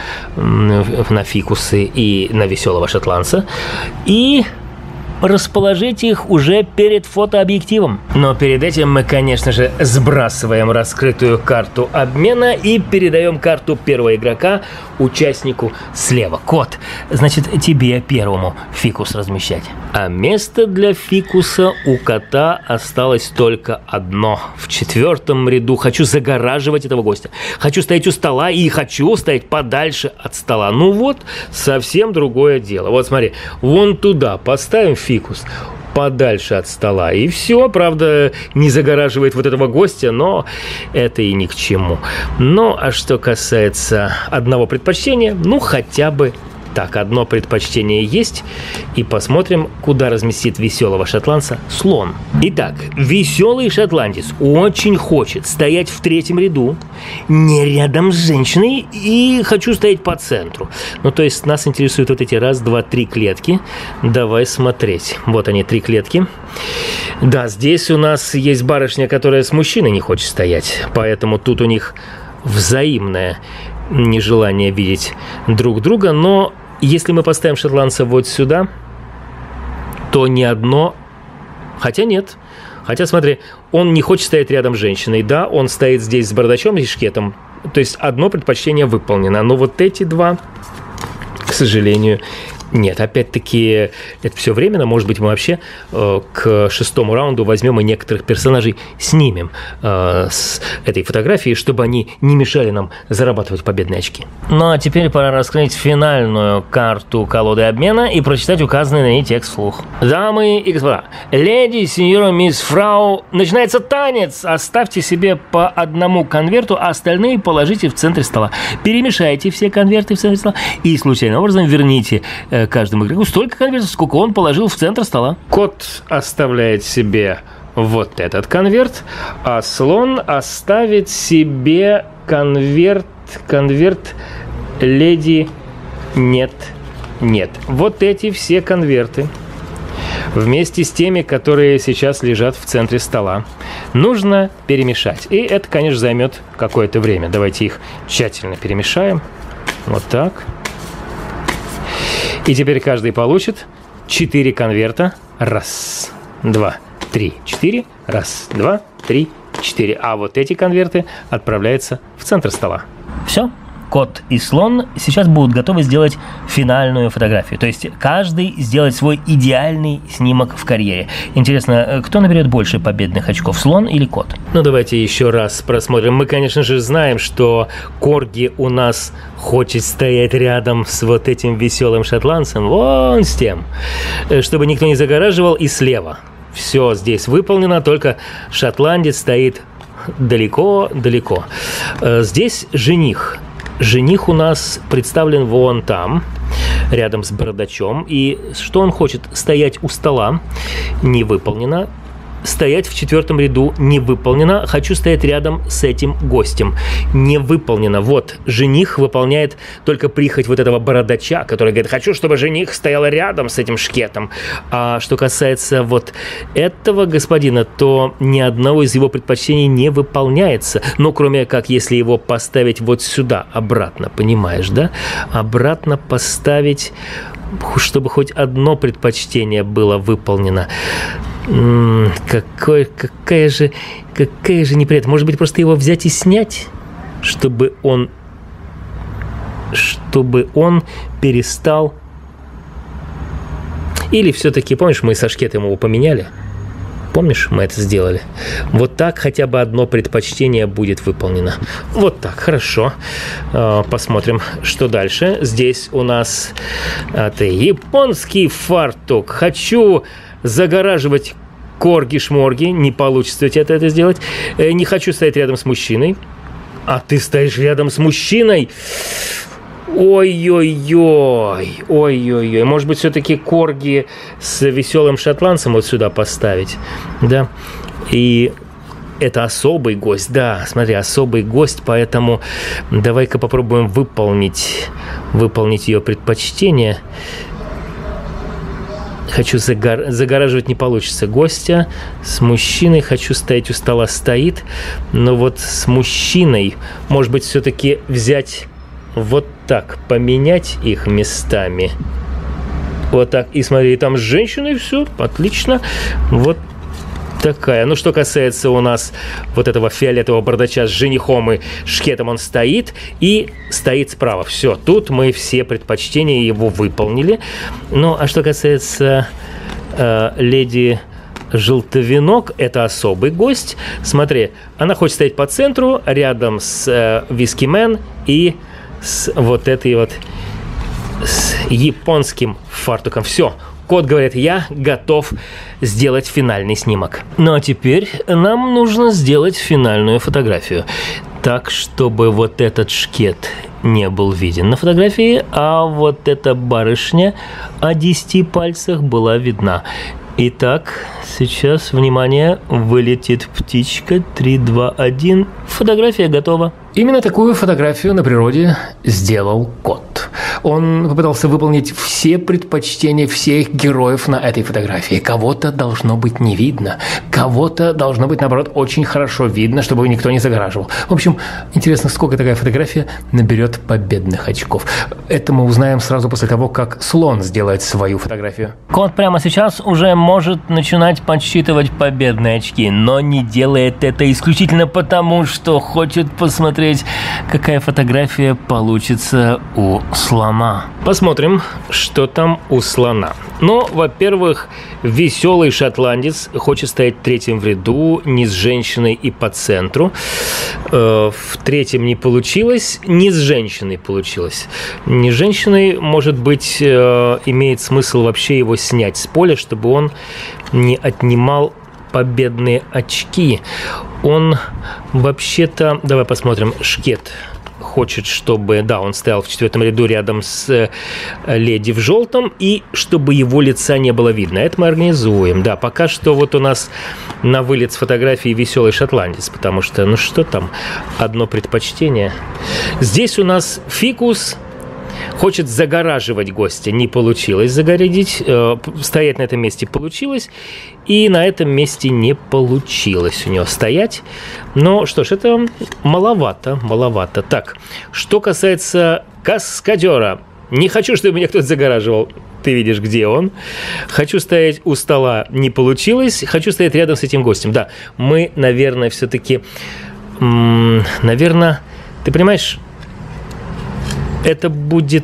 фикусы и на веселого шотландца и расположить их уже перед фотообъективом. Но перед этим мы, конечно же, сбрасываем раскрытую карту обмена и передаем карту первого игрока участнику слева. Кот, значит, тебе первому фикус размещать. А место для фикуса у кота осталось только одно. В 4-м ряду. Хочу загораживать этого гостя. Хочу стоять у стола и хочу стоять подальше от стола. Ну вот, совсем другое дело. Вот смотри, вон туда поставим фикус подальше от стола. И все, правда, не загораживает вот этого гостя, но это и ни к чему. Ну, а что касается одного предпочтения, ну, хотя бы так, одно предпочтение есть. И посмотрим, куда разместит веселого шотландца слон. Итак, веселый шотландец очень хочет стоять в 3-м ряду, не рядом с женщиной, и хочу стоять по центру. Ну, то есть нас интересуют вот эти 1, 2, 3 клетки. Давай смотреть. Вот они, 3 клетки. Да, здесь у нас есть барышня, которая с мужчиной не хочет стоять, поэтому тут у них взаимное нежелание видеть друг друга, но если мы поставим шотландца вот сюда, то ни одно... Хотя нет. Хотя, смотри, он не хочет стоять рядом с женщиной. Да, он стоит здесь с бардачом и шкетом. То есть одно предпочтение выполнено. Но вот эти два, к сожалению, нет. Опять-таки, это все временно. Может быть, мы вообще к 6-му раунду возьмем и некоторых персонажей снимем с этой фотографии, чтобы они не мешали нам зарабатывать победные очки. Ну, а теперь пора раскрыть финальную карту колоды обмена и прочитать указанный на ней текст вслух. Дамы и господа, леди, сеньора, мисс, фрау, начинается танец. Оставьте себе по одному конверту, а остальные положите в центре стола. Перемешайте все конверты в центре стола и случайным образом верните каждому игроку столько конвертов, сколько он положил в центр стола. Кот оставляет себе вот этот конверт, а слон оставит себе конверт леди нет. Вот эти все конверты вместе с теми, которые сейчас лежат в центре стола, нужно перемешать. И это, конечно, займет какое-то время. Давайте их тщательно перемешаем. Вот так. И теперь каждый получит 4 конверта. 1, 2, 3, 4. 1, 2, 3, 4. А вот эти конверты отправляются в центр стола. Все. Кот и слон сейчас будут готовы сделать финальную фотографию. То есть каждый сделает свой идеальный снимок в карьере. Интересно, кто наберет больше победных очков, слон или кот? Ну, давайте еще раз просмотрим. Мы, конечно же, знаем, что Корги у нас хочет стоять рядом с вот этим веселым шотландцем, вон с тем, чтобы никто не загораживал, и слева. Все здесь выполнено, только шотландец стоит далеко-далеко. Здесь жених. Жених у нас представлен вон там, рядом с бородачом. И что он хочет? Стоять у стола. Не выполнено. стоять в 4-м ряду не выполнено. Хочу стоять рядом с этим гостем. Не выполнено. Вот, жених выполняет только прихоть вот этого бородача, который говорит, хочу, чтобы жених стоял рядом с этим шкетом. А что касается вот этого господина, то ни одного из его предпочтений не выполняется. Ну, кроме как, если его поставить вот сюда, обратно, понимаешь, да? Обратно поставить, чтобы хоть одно предпочтение было выполнено. Какая же неприятность. Может быть, просто его взять и снять, чтобы он перестал. Или все-таки, помнишь, мы со шкетом его поменяли? Помнишь, мы это сделали? Вот так хотя бы одно предпочтение будет выполнено. Вот так, хорошо. Посмотрим, что дальше. Здесь у нас японский фартук. Хочу загораживать корги-шморги. Не получится у тебя это сделать. Не хочу стоять рядом с мужчиной. А ты стоишь рядом с мужчиной? Ой-ой-ой. Ой-ой-ой. Может быть, все-таки корги с веселым шотландцем вот сюда поставить? Да. И это особый гость. Да, смотри, особый гость. Поэтому давай-ка попробуем выполнить ее предпочтение. Хочу загораживать, не получится. Гостя с мужчиной. Хочу стоять у стола. Стоит. Но вот с мужчиной, может быть, все-таки взять вот так. Поменять их местами. Вот так. И смотри, там с женщиной все. Отлично. Вот такая. Ну, что касается у нас вот этого фиолетового бардача с женихом и шкетом, он стоит и стоит справа. Все, тут мы все предпочтения его выполнили. Ну, а что касается леди Желтовинок, это особый гость. Смотри, она хочет стоять по центру, рядом с Вискимен и с вот этой вот с японским фартуком. Все. Кот говорит, я готов сделать финальный снимок. Ну а теперь нам нужно сделать финальную фотографию. Так, чтобы вот этот шкет не был виден на фотографии, а вот эта барышня о 10 пальцах была видна. Итак, сейчас, внимание, вылетит птичка. 3, 2, 1. Фотография готова. Именно такую фотографию на природе сделал кот. Он попытался выполнить все предпочтения всех героев на этой фотографии. Кого-то должно быть не видно, кого-то должно быть, наоборот, очень хорошо видно, чтобы никто не загораживал. В общем, интересно, сколько такая фотография наберет победных очков. Это мы узнаем сразу после того, как слон сделает свою фотографию. Кот прямо сейчас уже может начинать подсчитывать победные очки, но не делает это исключительно потому, что хочет посмотреть, какая фотография получится у слона. Посмотрим, что там у слона. Ну, во-первых, веселый шотландец хочет стоять в 3-м ряду, не с женщиной и по центру. В 3-м не получилось, не с женщиной получилось. Не с женщиной, может быть, имеет смысл вообще его снять с поля, чтобы он не отнимал победные очки. Он вообще-то... Давай посмотрим. Шкет хочет, чтобы... Да, он стоял в 4-м ряду рядом с леди в желтом, и чтобы его лица не было видно. Это мы организуем. Да, пока что вот у нас на вылет с фотографии веселый шотландец, потому что, ну что там, одно предпочтение. Здесь у нас фикус хочет загораживать гостя. Не получилось загородить. Стоять на этом месте получилось. И на этом месте не получилось у него стоять. Но что ж, это маловато. Так, что касается каскадера. Не хочу, чтобы меня кто-то загораживал. Ты видишь, где он. Хочу стоять у стола. Не получилось. Хочу стоять рядом с этим гостем. Да, мы, наверное, все-таки... Наверное, ты понимаешь... Это будут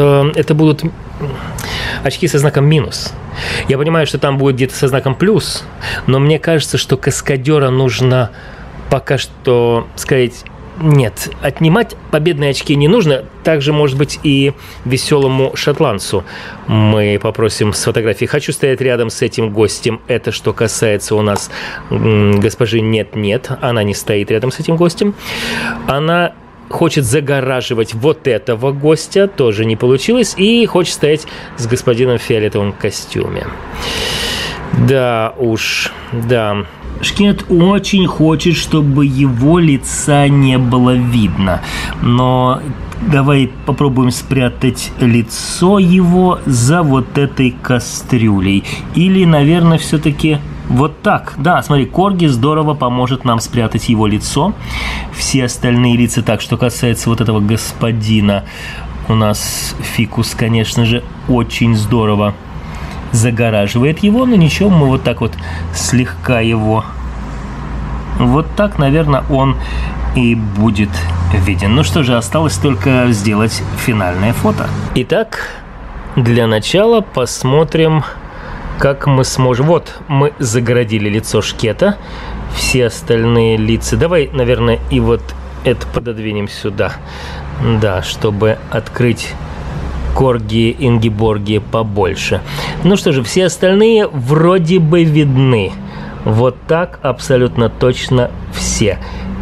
очки со знаком минус. Я понимаю, что там будет где-то со знаком плюс, но мне кажется, что каскадера нужно пока что сказать нет. Отнимать победные очки не нужно. Также, может быть, и веселому шотландцу мы попросим с фотографией. Хочу стоять рядом с этим гостем. Это что касается у нас госпожи Нет-Нет. Она не стоит рядом с этим гостем. Она хочет загораживать вот этого гостя, тоже не получилось, и хочет стоять с господином в фиолетовом костюме. Да уж, да. Шкет очень хочет, чтобы его лица не было видно. Но давай попробуем спрятать лицо его за вот этой кастрюлей. Или, наверное, все-таки вот так. Да, смотри, Корги здорово поможет нам спрятать его лицо. Все остальные лица. Так, что касается вот этого господина, у нас Фикус, конечно же, очень здорово загораживает его, но ничего, мы вот так вот слегка его... Вот так, наверное, он и будет виден. Ну что же, осталось только сделать финальное фото. Итак, для начала посмотрим, как мы сможем... Вот, мы загородили лицо Шкета, все остальные лица... Давай, наверное, и вот это пододвинем сюда. Да, чтобы открыть Корги Ингиборги побольше. Ну что же, все остальные вроде бы видны. Вот так абсолютно точно все.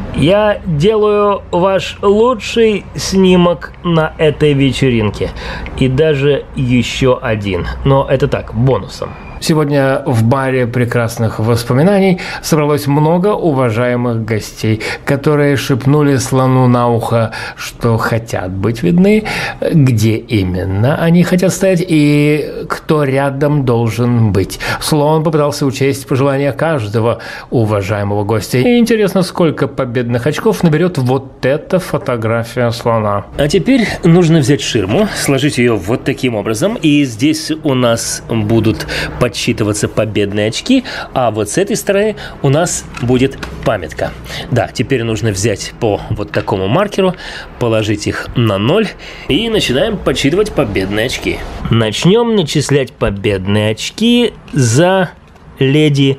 Я делаю ваш лучший снимок на этой вечеринке. И даже еще один. Но это так, бонусом. Сегодня в баре прекрасных воспоминаний собралось много уважаемых гостей, которые шепнули слону на ухо, что хотят быть видны, где именно они хотят стоять и кто рядом должен быть. Слон попытался учесть пожелания каждого уважаемого гостя. И интересно, сколько победных очков наберет вот эта фотография слона. А теперь нужно взять ширму, сложить ее вот таким образом, и здесь у нас будут подсчитываться победные очки, а вот с этой стороны у нас будет памятка. Да, теперь нужно взять по вот такому маркеру, положить их на 0 и начинаем подсчитывать победные очки. Начнем начислять победные очки за леди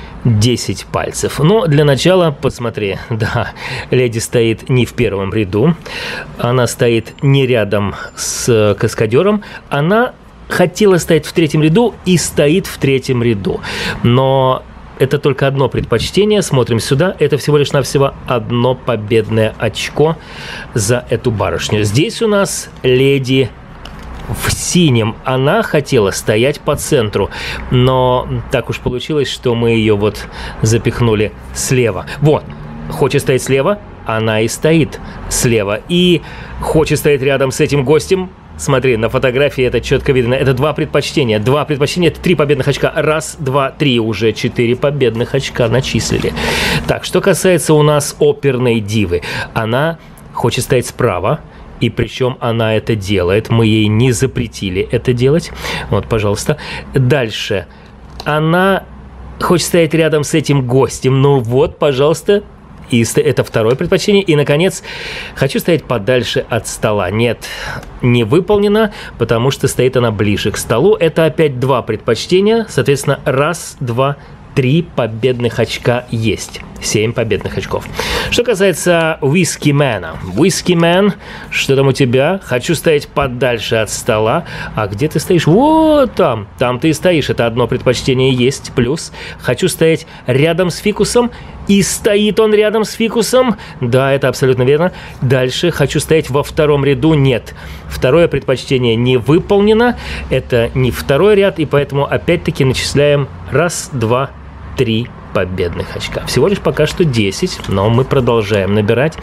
10 пальцев. Но для начала, посмотри, да, леди стоит не в первом ряду, она стоит не рядом с каскадером, она хотела стоять в третьем ряду и стоит в третьем ряду. Но это только одно предпочтение. Смотрим сюда. Это всего лишь навсего одно победное очко за эту барышню. Здесь у нас леди в синем. Она хотела стоять по центру, но так уж получилось, что мы ее вот запихнули слева. Вот, хочет стоять слева, она и стоит слева. И хочет стоять рядом с этим гостем. Смотри, на фотографии это четко видно. Это два предпочтения. Два предпочтения – это 3 победных очка. Раз, два, три. Уже 4 победных очка начислили. Так, что касается у нас оперной дивы. Она хочет стоять справа. И причем она это делает. Мы ей не запретили это делать. Вот, пожалуйста. Дальше. Она хочет стоять рядом с этим гостем. Ну вот, пожалуйста. И это второе предпочтение. И, наконец, хочу стоять подальше от стола. Нет, не выполнено, потому что стоит она ближе к столу. Это опять 2 предпочтения. Соответственно, раз, два, 3 победных очка есть. 7 победных очков. Что касается Whiskey Man'а. Whiskey Man, что там у тебя? Хочу стоять подальше от стола. А где ты стоишь? Вот там. Там ты и стоишь. Это одно предпочтение есть. Плюс. Хочу стоять рядом с Фикусом. И стоит он рядом с Фикусом. Да, это абсолютно верно. Дальше. Хочу стоять во втором ряду. Нет. Второе предпочтение не выполнено. Это не второй ряд. И поэтому опять-таки начисляем раз, два, 3 победных очка. Всего лишь пока что 10, но мы продолжаем набирать.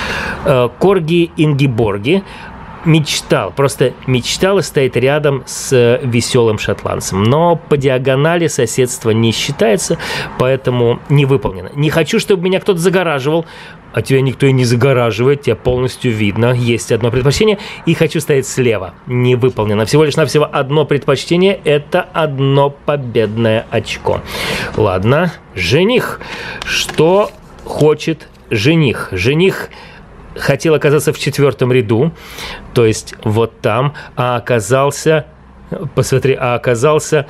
Корги Ингиборги просто мечтала стоять рядом с веселым шотландцем. Но по диагонали соседство не считается, поэтому не выполнено. Не хочу, чтобы меня кто-то загораживал. А тебя никто и не загораживает, тебя полностью видно. Есть одно предпочтение. И хочу стоять слева. Не выполнено. Всего лишь навсего одно предпочтение. Это одно победное очко. Ладно. Жених. Что хочет жених? Жених хотел оказаться в 4-м ряду. То есть вот там. А оказался... Посмотри, оказался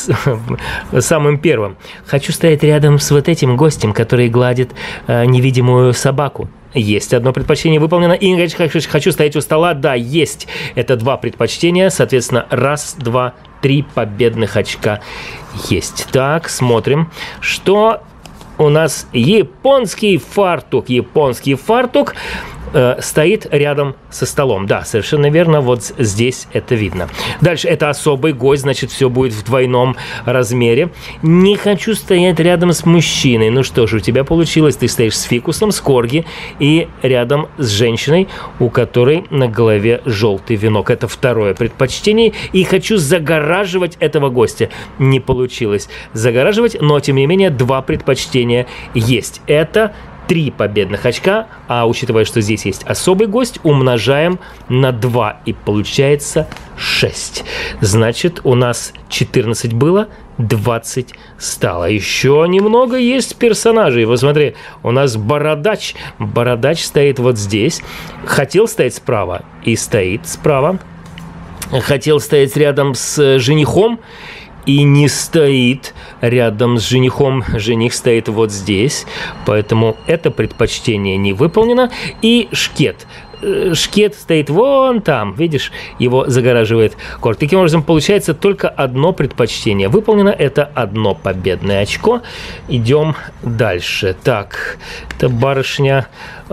самым первым. Хочу стоять рядом с вот этим гостем, который гладит невидимую собаку. Есть одно предпочтение выполнено. И хочу стоять у стола. Да, есть. Это 2 предпочтения. Соответственно, раз, два, 3 победных очка есть. Так, смотрим, что у нас японский фартук. Японский фартук. стоит рядом со столом. Да, совершенно верно, вот здесь это видно. Дальше, это особый гость, значит, все будет в двойном размере. Не хочу стоять рядом с мужчиной. Ну что ж, у тебя получилось. Ты стоишь с фикусом, с корги и рядом с женщиной, у которой на голове желтый венок. Это второе предпочтение. И хочу загораживать этого гостя. Не получилось загораживать, но, тем не менее, два предпочтения есть. Это 3 победных очка, а учитывая, что здесь есть особый гость, умножаем на 2, и получается 6. Значит, у нас 14 было, 20 стало. Еще немного есть персонажей. Вот смотри, у нас Бородач. Бородач стоит вот здесь. Хотел стоять справа и стоит справа. Хотел стоять рядом с женихом и не стоит рядом с женихом. Жених стоит вот здесь, поэтому это предпочтение не выполнено. И Шкет. Шкет стоит вон там, видишь, его загораживает корт. Таким образом, получается только одно предпочтение выполнено, это одно победное очко. Идем дальше. Так, это барышня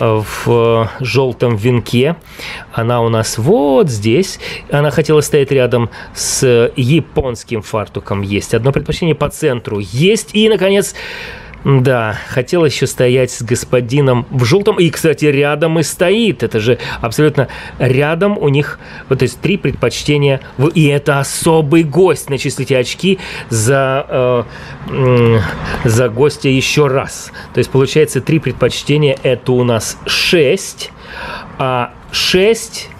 в желтом венке. Она у нас вот здесь. Она хотела стоять рядом с японским фартуком. Есть одно предпочтение по центру. Есть. И, наконец... Да, хотел еще стоять с господином в желтом. И, кстати, рядом и стоит. Это же абсолютно рядом у них, вот, то есть 3 предпочтения. И это особый гость. Начислите очки за гостя еще раз. То есть получается 3 предпочтения. Это у нас 6. А 6...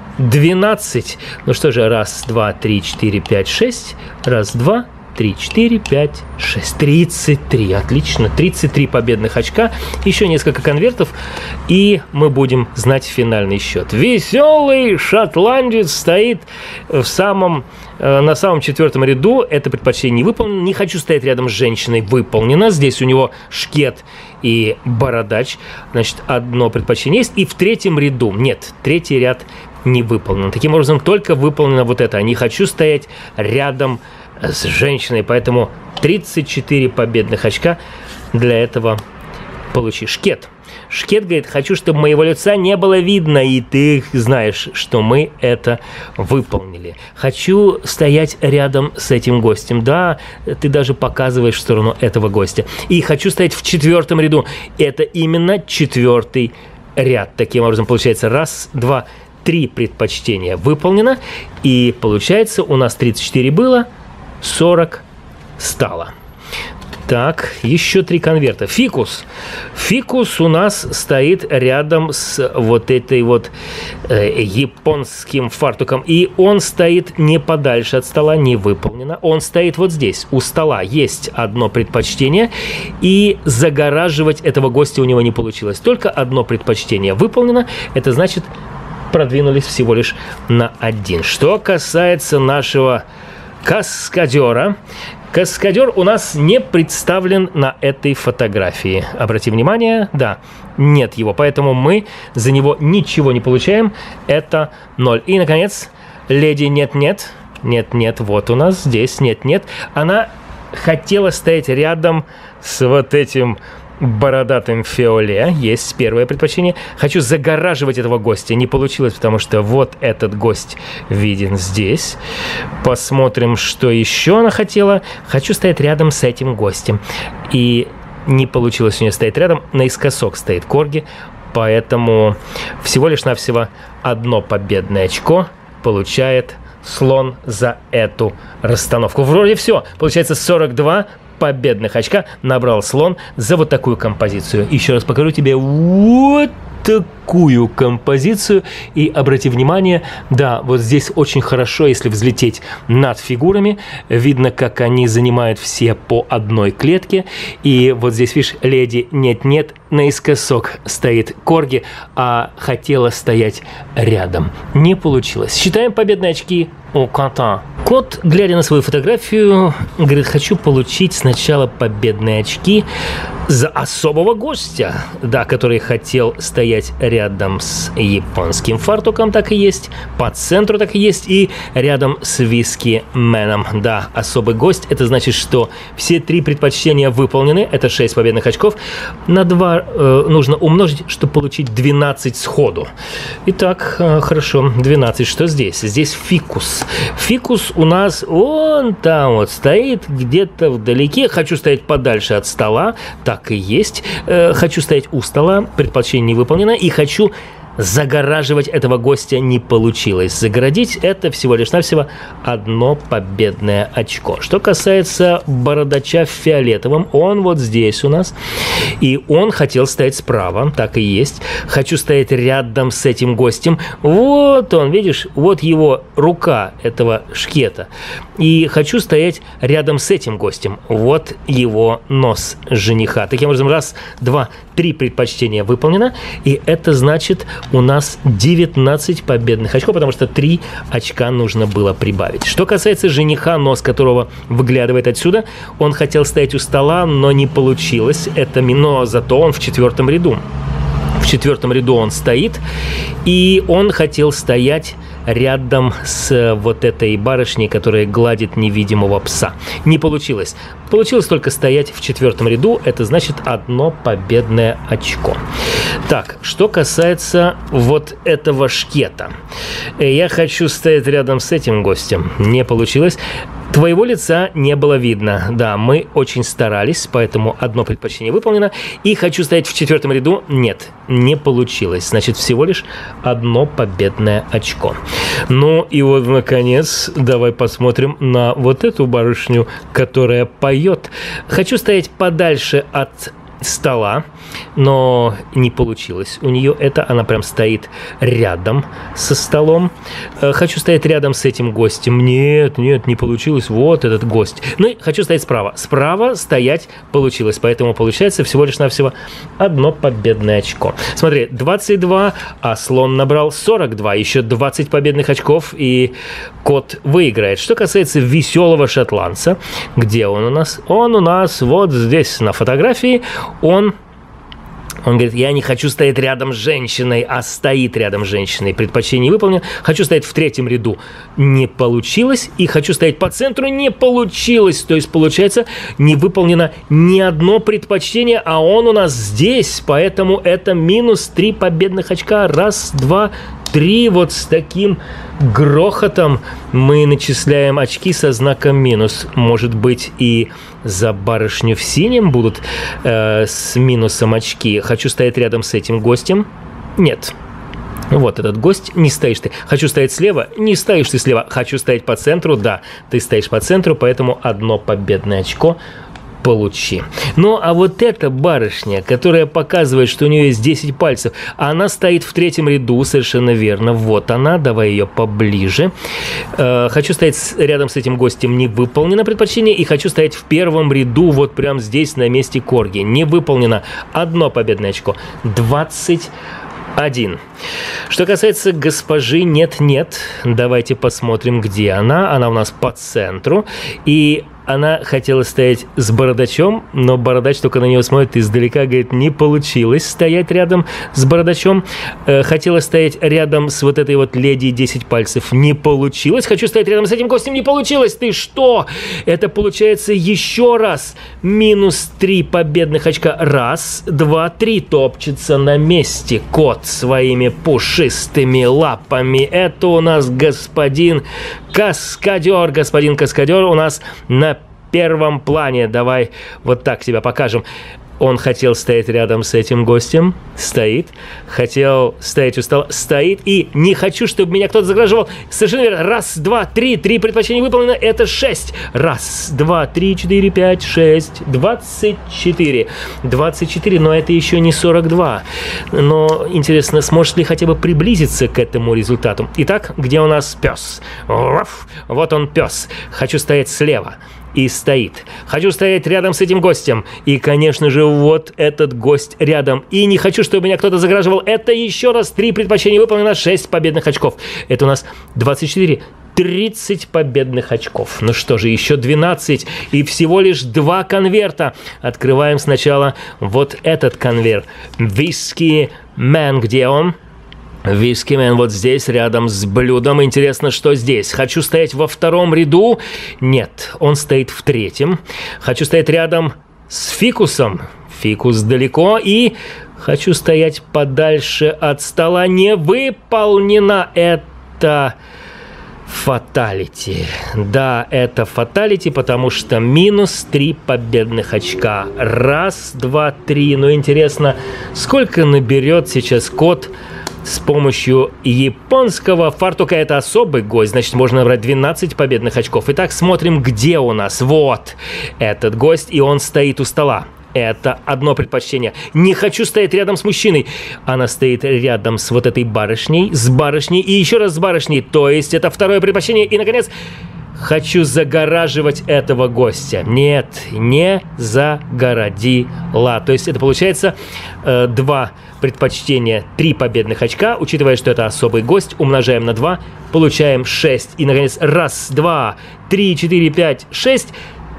12. Ну что же, 1, 2, 3, 4, 5, 6. 1, 2, 3, 4, 5, 6. 33. Отлично. 33 победных очка. Еще несколько конвертов. И мы будем знать финальный счет. Веселый шотландец стоит на самом 4-м ряду. Это предпочтение не выполнено. Не хочу стоять рядом с женщиной. Выполнено. Здесь у него Шкет и Бородач. Значит, одно предпочтение есть. И в 3-м ряду. Нет, 3-й ряд не выполнен. Таким образом, только выполнено вот это. Не хочу стоять рядом с женщиной, поэтому 34 победных очка для этого получи. Шкет. Шкет говорит, хочу, чтобы моего лица не было видно, и ты знаешь, что мы это выполнили. Хочу стоять рядом с этим гостем. Да, ты даже показываешь в сторону этого гостя. И хочу стоять в 4-м ряду. Это именно 4-й ряд. Таким образом, получается 1, 2, 3 предпочтения выполнено. И получается, у нас 34 было, 40 стало. Так, еще 3 конверта. Фикус. Фикус у нас стоит рядом с вот этой вот японским фартуком. И он стоит не подальше от стола, не выполнено. Он стоит вот здесь, у стола. Есть одно предпочтение. И загораживать этого гостя у него не получилось. Только одно предпочтение выполнено. Это значит, продвинулись всего лишь на 1. Что касается нашего каскадера. Каскадер у нас не представлен на этой фотографии. Обрати внимание, да, нет его. Поэтому мы за него ничего не получаем. Это 0. И, наконец, леди нет-нет. Нет-нет, вот у нас здесь нет-нет. Она хотела стоять рядом с вот этим бородатым фиоле. Есть первое предпочтение. Хочу загораживать этого гостя. Не получилось, потому что вот этот гость виден здесь. Посмотрим, что еще она хотела. Хочу стоять рядом с этим гостем. И не получилось у нее стоять рядом. Наискосок стоит корги. Поэтому всего лишь навсего одно победное очко получает слон за эту расстановку. Вроде все. Получается 42 победных очка набрал слон за вот такую композицию. Еще раз покажу тебе вот такую композицию. И обрати внимание, да, вот здесь очень хорошо, если взлететь над фигурами. Видно, как они занимают все по одной клетке. И вот здесь, видишь, леди нет-нет, наискосок стоит корги, а хотела стоять рядом. Не получилось. Считаем победные очки у кота. Кот, глядя на свою фотографию, говорит, хочу получить сначала победные очки. За особого гостя, да, который хотел стоять рядом с японским фартуком, так и есть, по центру так и есть, и рядом с виски-меном. Да, особый гость, это значит, что все 3 предпочтения выполнены, это 6 победных очков, на 2 нужно умножить, чтобы получить 12 сходу. Итак, хорошо, 12, что здесь? Здесь фикус. Фикус у нас вон там вот стоит, где-то вдалеке, хочу стоять подальше от стола, так и есть. Хочу стоять у стола, предпочтение не выполнено, и хочу загораживать этого гостя не получилось. Загородить — это всего лишь навсего 1 победное очко. Что касается бородача в фиолетовом, он вот здесь у нас, и он хотел стоять справа, так и есть. Хочу стоять рядом с этим гостем. Вот он, видишь, вот его рука этого шкета. И хочу стоять рядом с этим гостем. Вот его нос жениха. Таким образом, 1, 2, 3 предпочтения выполнено, и это значит, у нас 19 победных очков, потому что 3 очка нужно было прибавить. Что касается жениха, нос которого выглядывает отсюда, он хотел стоять у стола, но не получилось. Но зато он в 4-м ряду. В 4-м ряду он стоит, и он хотел стоять рядом с вот этой барышней, которая гладит невидимого пса. Не получилось. Получилось только стоять в 4-м ряду, это значит 1 победное очко. Так, что касается вот этого шкета. Я хочу стоять рядом с этим гостем. Не получилось. Твоего лица не было видно. Да, мы очень старались, поэтому 1 предпочтение выполнено. И хочу стоять в 4-м ряду. Нет, не получилось. Значит, всего лишь 1 победное очко. Ну и вот, наконец, давай посмотрим на вот эту барышню, которая поет. Хочу стоять подальше от стола, но не получилось у нее это. Она прям стоит рядом со столом. Хочу стоять рядом с этим гостем. Нет, не получилось. Вот этот гость. Ну и хочу стоять справа. Справа стоять получилось. Поэтому получается всего лишь навсего 1 победное очко. Смотри, 22, а слон набрал 42. Еще 20 победных очков, и кот выиграет. Что касается веселого шотландца, где он у нас? Он у нас вот здесь на фотографии. Он говорит, я не хочу стоять рядом с женщиной, а стоит рядом с женщиной. Предпочтение выполнено. Хочу стоять в 3-м ряду. Не получилось. И хочу стоять по центру. Не получилось. То есть, получается, не выполнено ни 1 предпочтение, а он у нас здесь. Поэтому это минус 3 победных очка. 1, 2, 3. Вот с таким грохотом мы начисляем очки со знаком минус. Может быть, и за барышню в синем будут с минусом очки. Хочу стоять рядом с этим гостем. Нет. Вот этот гость, не стоишь ты. Хочу стоять слева, не стоишь ты слева. Хочу стоять по центру, да, ты стоишь по центру, поэтому 1 победное очко получи. Ну, а вот эта барышня, которая показывает, что у нее есть 10 пальцев, она стоит в 3-м ряду, совершенно верно. Вот она, давай ее поближе. Хочу стоять рядом с этим гостем, не выполнено предпочтение, и хочу стоять в 1-м ряду, вот прямо здесь, на месте корги. Не выполнено. 1 победное очко. 21. Что касается госпожи нет-нет, давайте посмотрим, где она. Она у нас по центру, и она хотела стоять с бородачом, но бородач только на нее смотрит издалека, говорит, не получилось стоять рядом с бородачом. Хотела стоять рядом с вот этой вот леди 10 пальцев, не получилось. Хочу стоять рядом с этим гостем, не получилось. Ты что? Это получается еще раз минус 3 победных очка. 1, 2, 3 топчется на месте кот своими пушистыми лапами. Это у нас господин Каскадер. Господин Каскадер у нас на 1-м плане. Давай вот так себя покажем. Он хотел стоять рядом с этим гостем. Стоит. Хотел стоять у стола. Стоит. И не хочу, чтобы меня кто-то заграживал. Совершенно верно. 1, 2, 3. 3 предпочтения выполнено. Это 6. 1, 2, 3, 4, 5, 6. 24. 24. Но это еще не 42. Но интересно, сможет ли хотя бы приблизиться к этому результату? Итак, где у нас пес? Вот он, пес. Хочу стоять слева. И стоит. Хочу стоять рядом с этим гостем. И, конечно же, вот этот гость рядом. И не хочу, чтобы меня кто-то заграживал. Это еще раз 3 предпочтения выполнено, 6 победных очков. Это у нас 24. 30 победных очков. Ну что же, еще 12 и всего лишь 2 конверта. Открываем сначала вот этот конверт. Виски Мэн, где он? Виски Мэн вот здесь, рядом с блюдом. Интересно, что здесь? Хочу стоять во втором ряду. Нет, он стоит в третьем. Хочу стоять рядом с фикусом. Фикус далеко. И хочу стоять подальше от стола. Не выполнено это... Фаталити. Да, это фаталити, потому что минус 3 победных очка. 1, 2, 3. Ну, интересно, сколько наберет сейчас кот с помощью японского фартука? Это особый гость, значит, можно набрать 12 победных очков. Итак, смотрим, где у нас. Вот этот гость, и он стоит у стола. Это одно предпочтение. Не хочу стоять рядом с мужчиной. Она стоит рядом с вот этой барышней, с барышней и еще раз с барышней. То есть это второе предпочтение. И, наконец, хочу загораживать этого гостя. Нет, не загородила. То есть это получается 2 предпочтения, 3 победных очка. Учитывая, что это особый гость, умножаем на 2, получаем 6. И, наконец, 1, 2, 3, 4, 5, 6...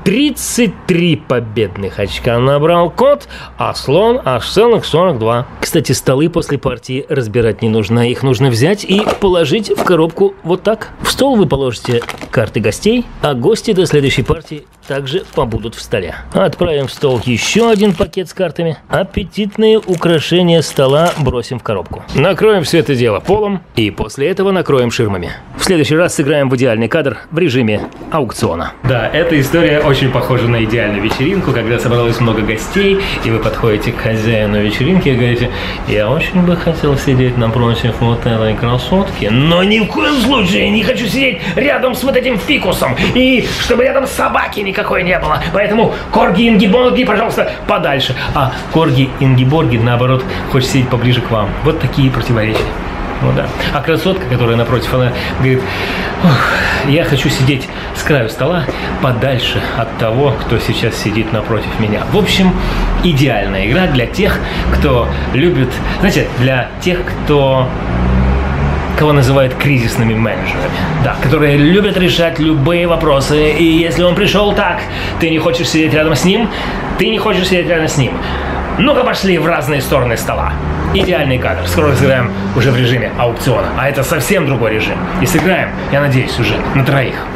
33 победных очка набрал кот, а слон аж целых 42. Кстати, столы после партии разбирать не нужно. Их нужно взять и положить в коробку вот так. В стол вы положите карты гостей, а гости до следующей партии также побудут в столе. Отправим в стол еще один пакет с картами. Аппетитные украшения стола бросим в коробку. Накроем все это дело полом и после этого накроем ширмами. В следующий раз сыграем в идеальный кадр в режиме аукциона. Да, эта история очень похожа на идеальную вечеринку, когда собралось много гостей, и вы подходите к хозяину вечеринки и говорите: я очень бы хотел сидеть напротив вот этой красотки, но ни в коем случае не хочу сидеть рядом с вот этим фикусом, и чтобы рядом собаки никакой не было. Поэтому Корги Ингиборги, пожалуйста, подальше. А Корги Ингиборги, наоборот, хочет сидеть поближе к вам. Вот такие противоречия. Ну да. А красотка, которая напротив, она говорит: я хочу сидеть с краю стола подальше от того, кто сейчас сидит напротив меня. В общем, идеальная игра для тех, кто любит, знаете, для тех, кого называют кризисными менеджерами, да, которые любят решать любые вопросы, и если он пришел так, ты не хочешь сидеть рядом с ним, ты не хочешь сидеть рядом с ним. Ну-ка пошли в разные стороны стола. Идеальный кадр. Скоро сыграем уже в режиме аукциона, а это совсем другой режим. И сыграем, я надеюсь, уже на 3.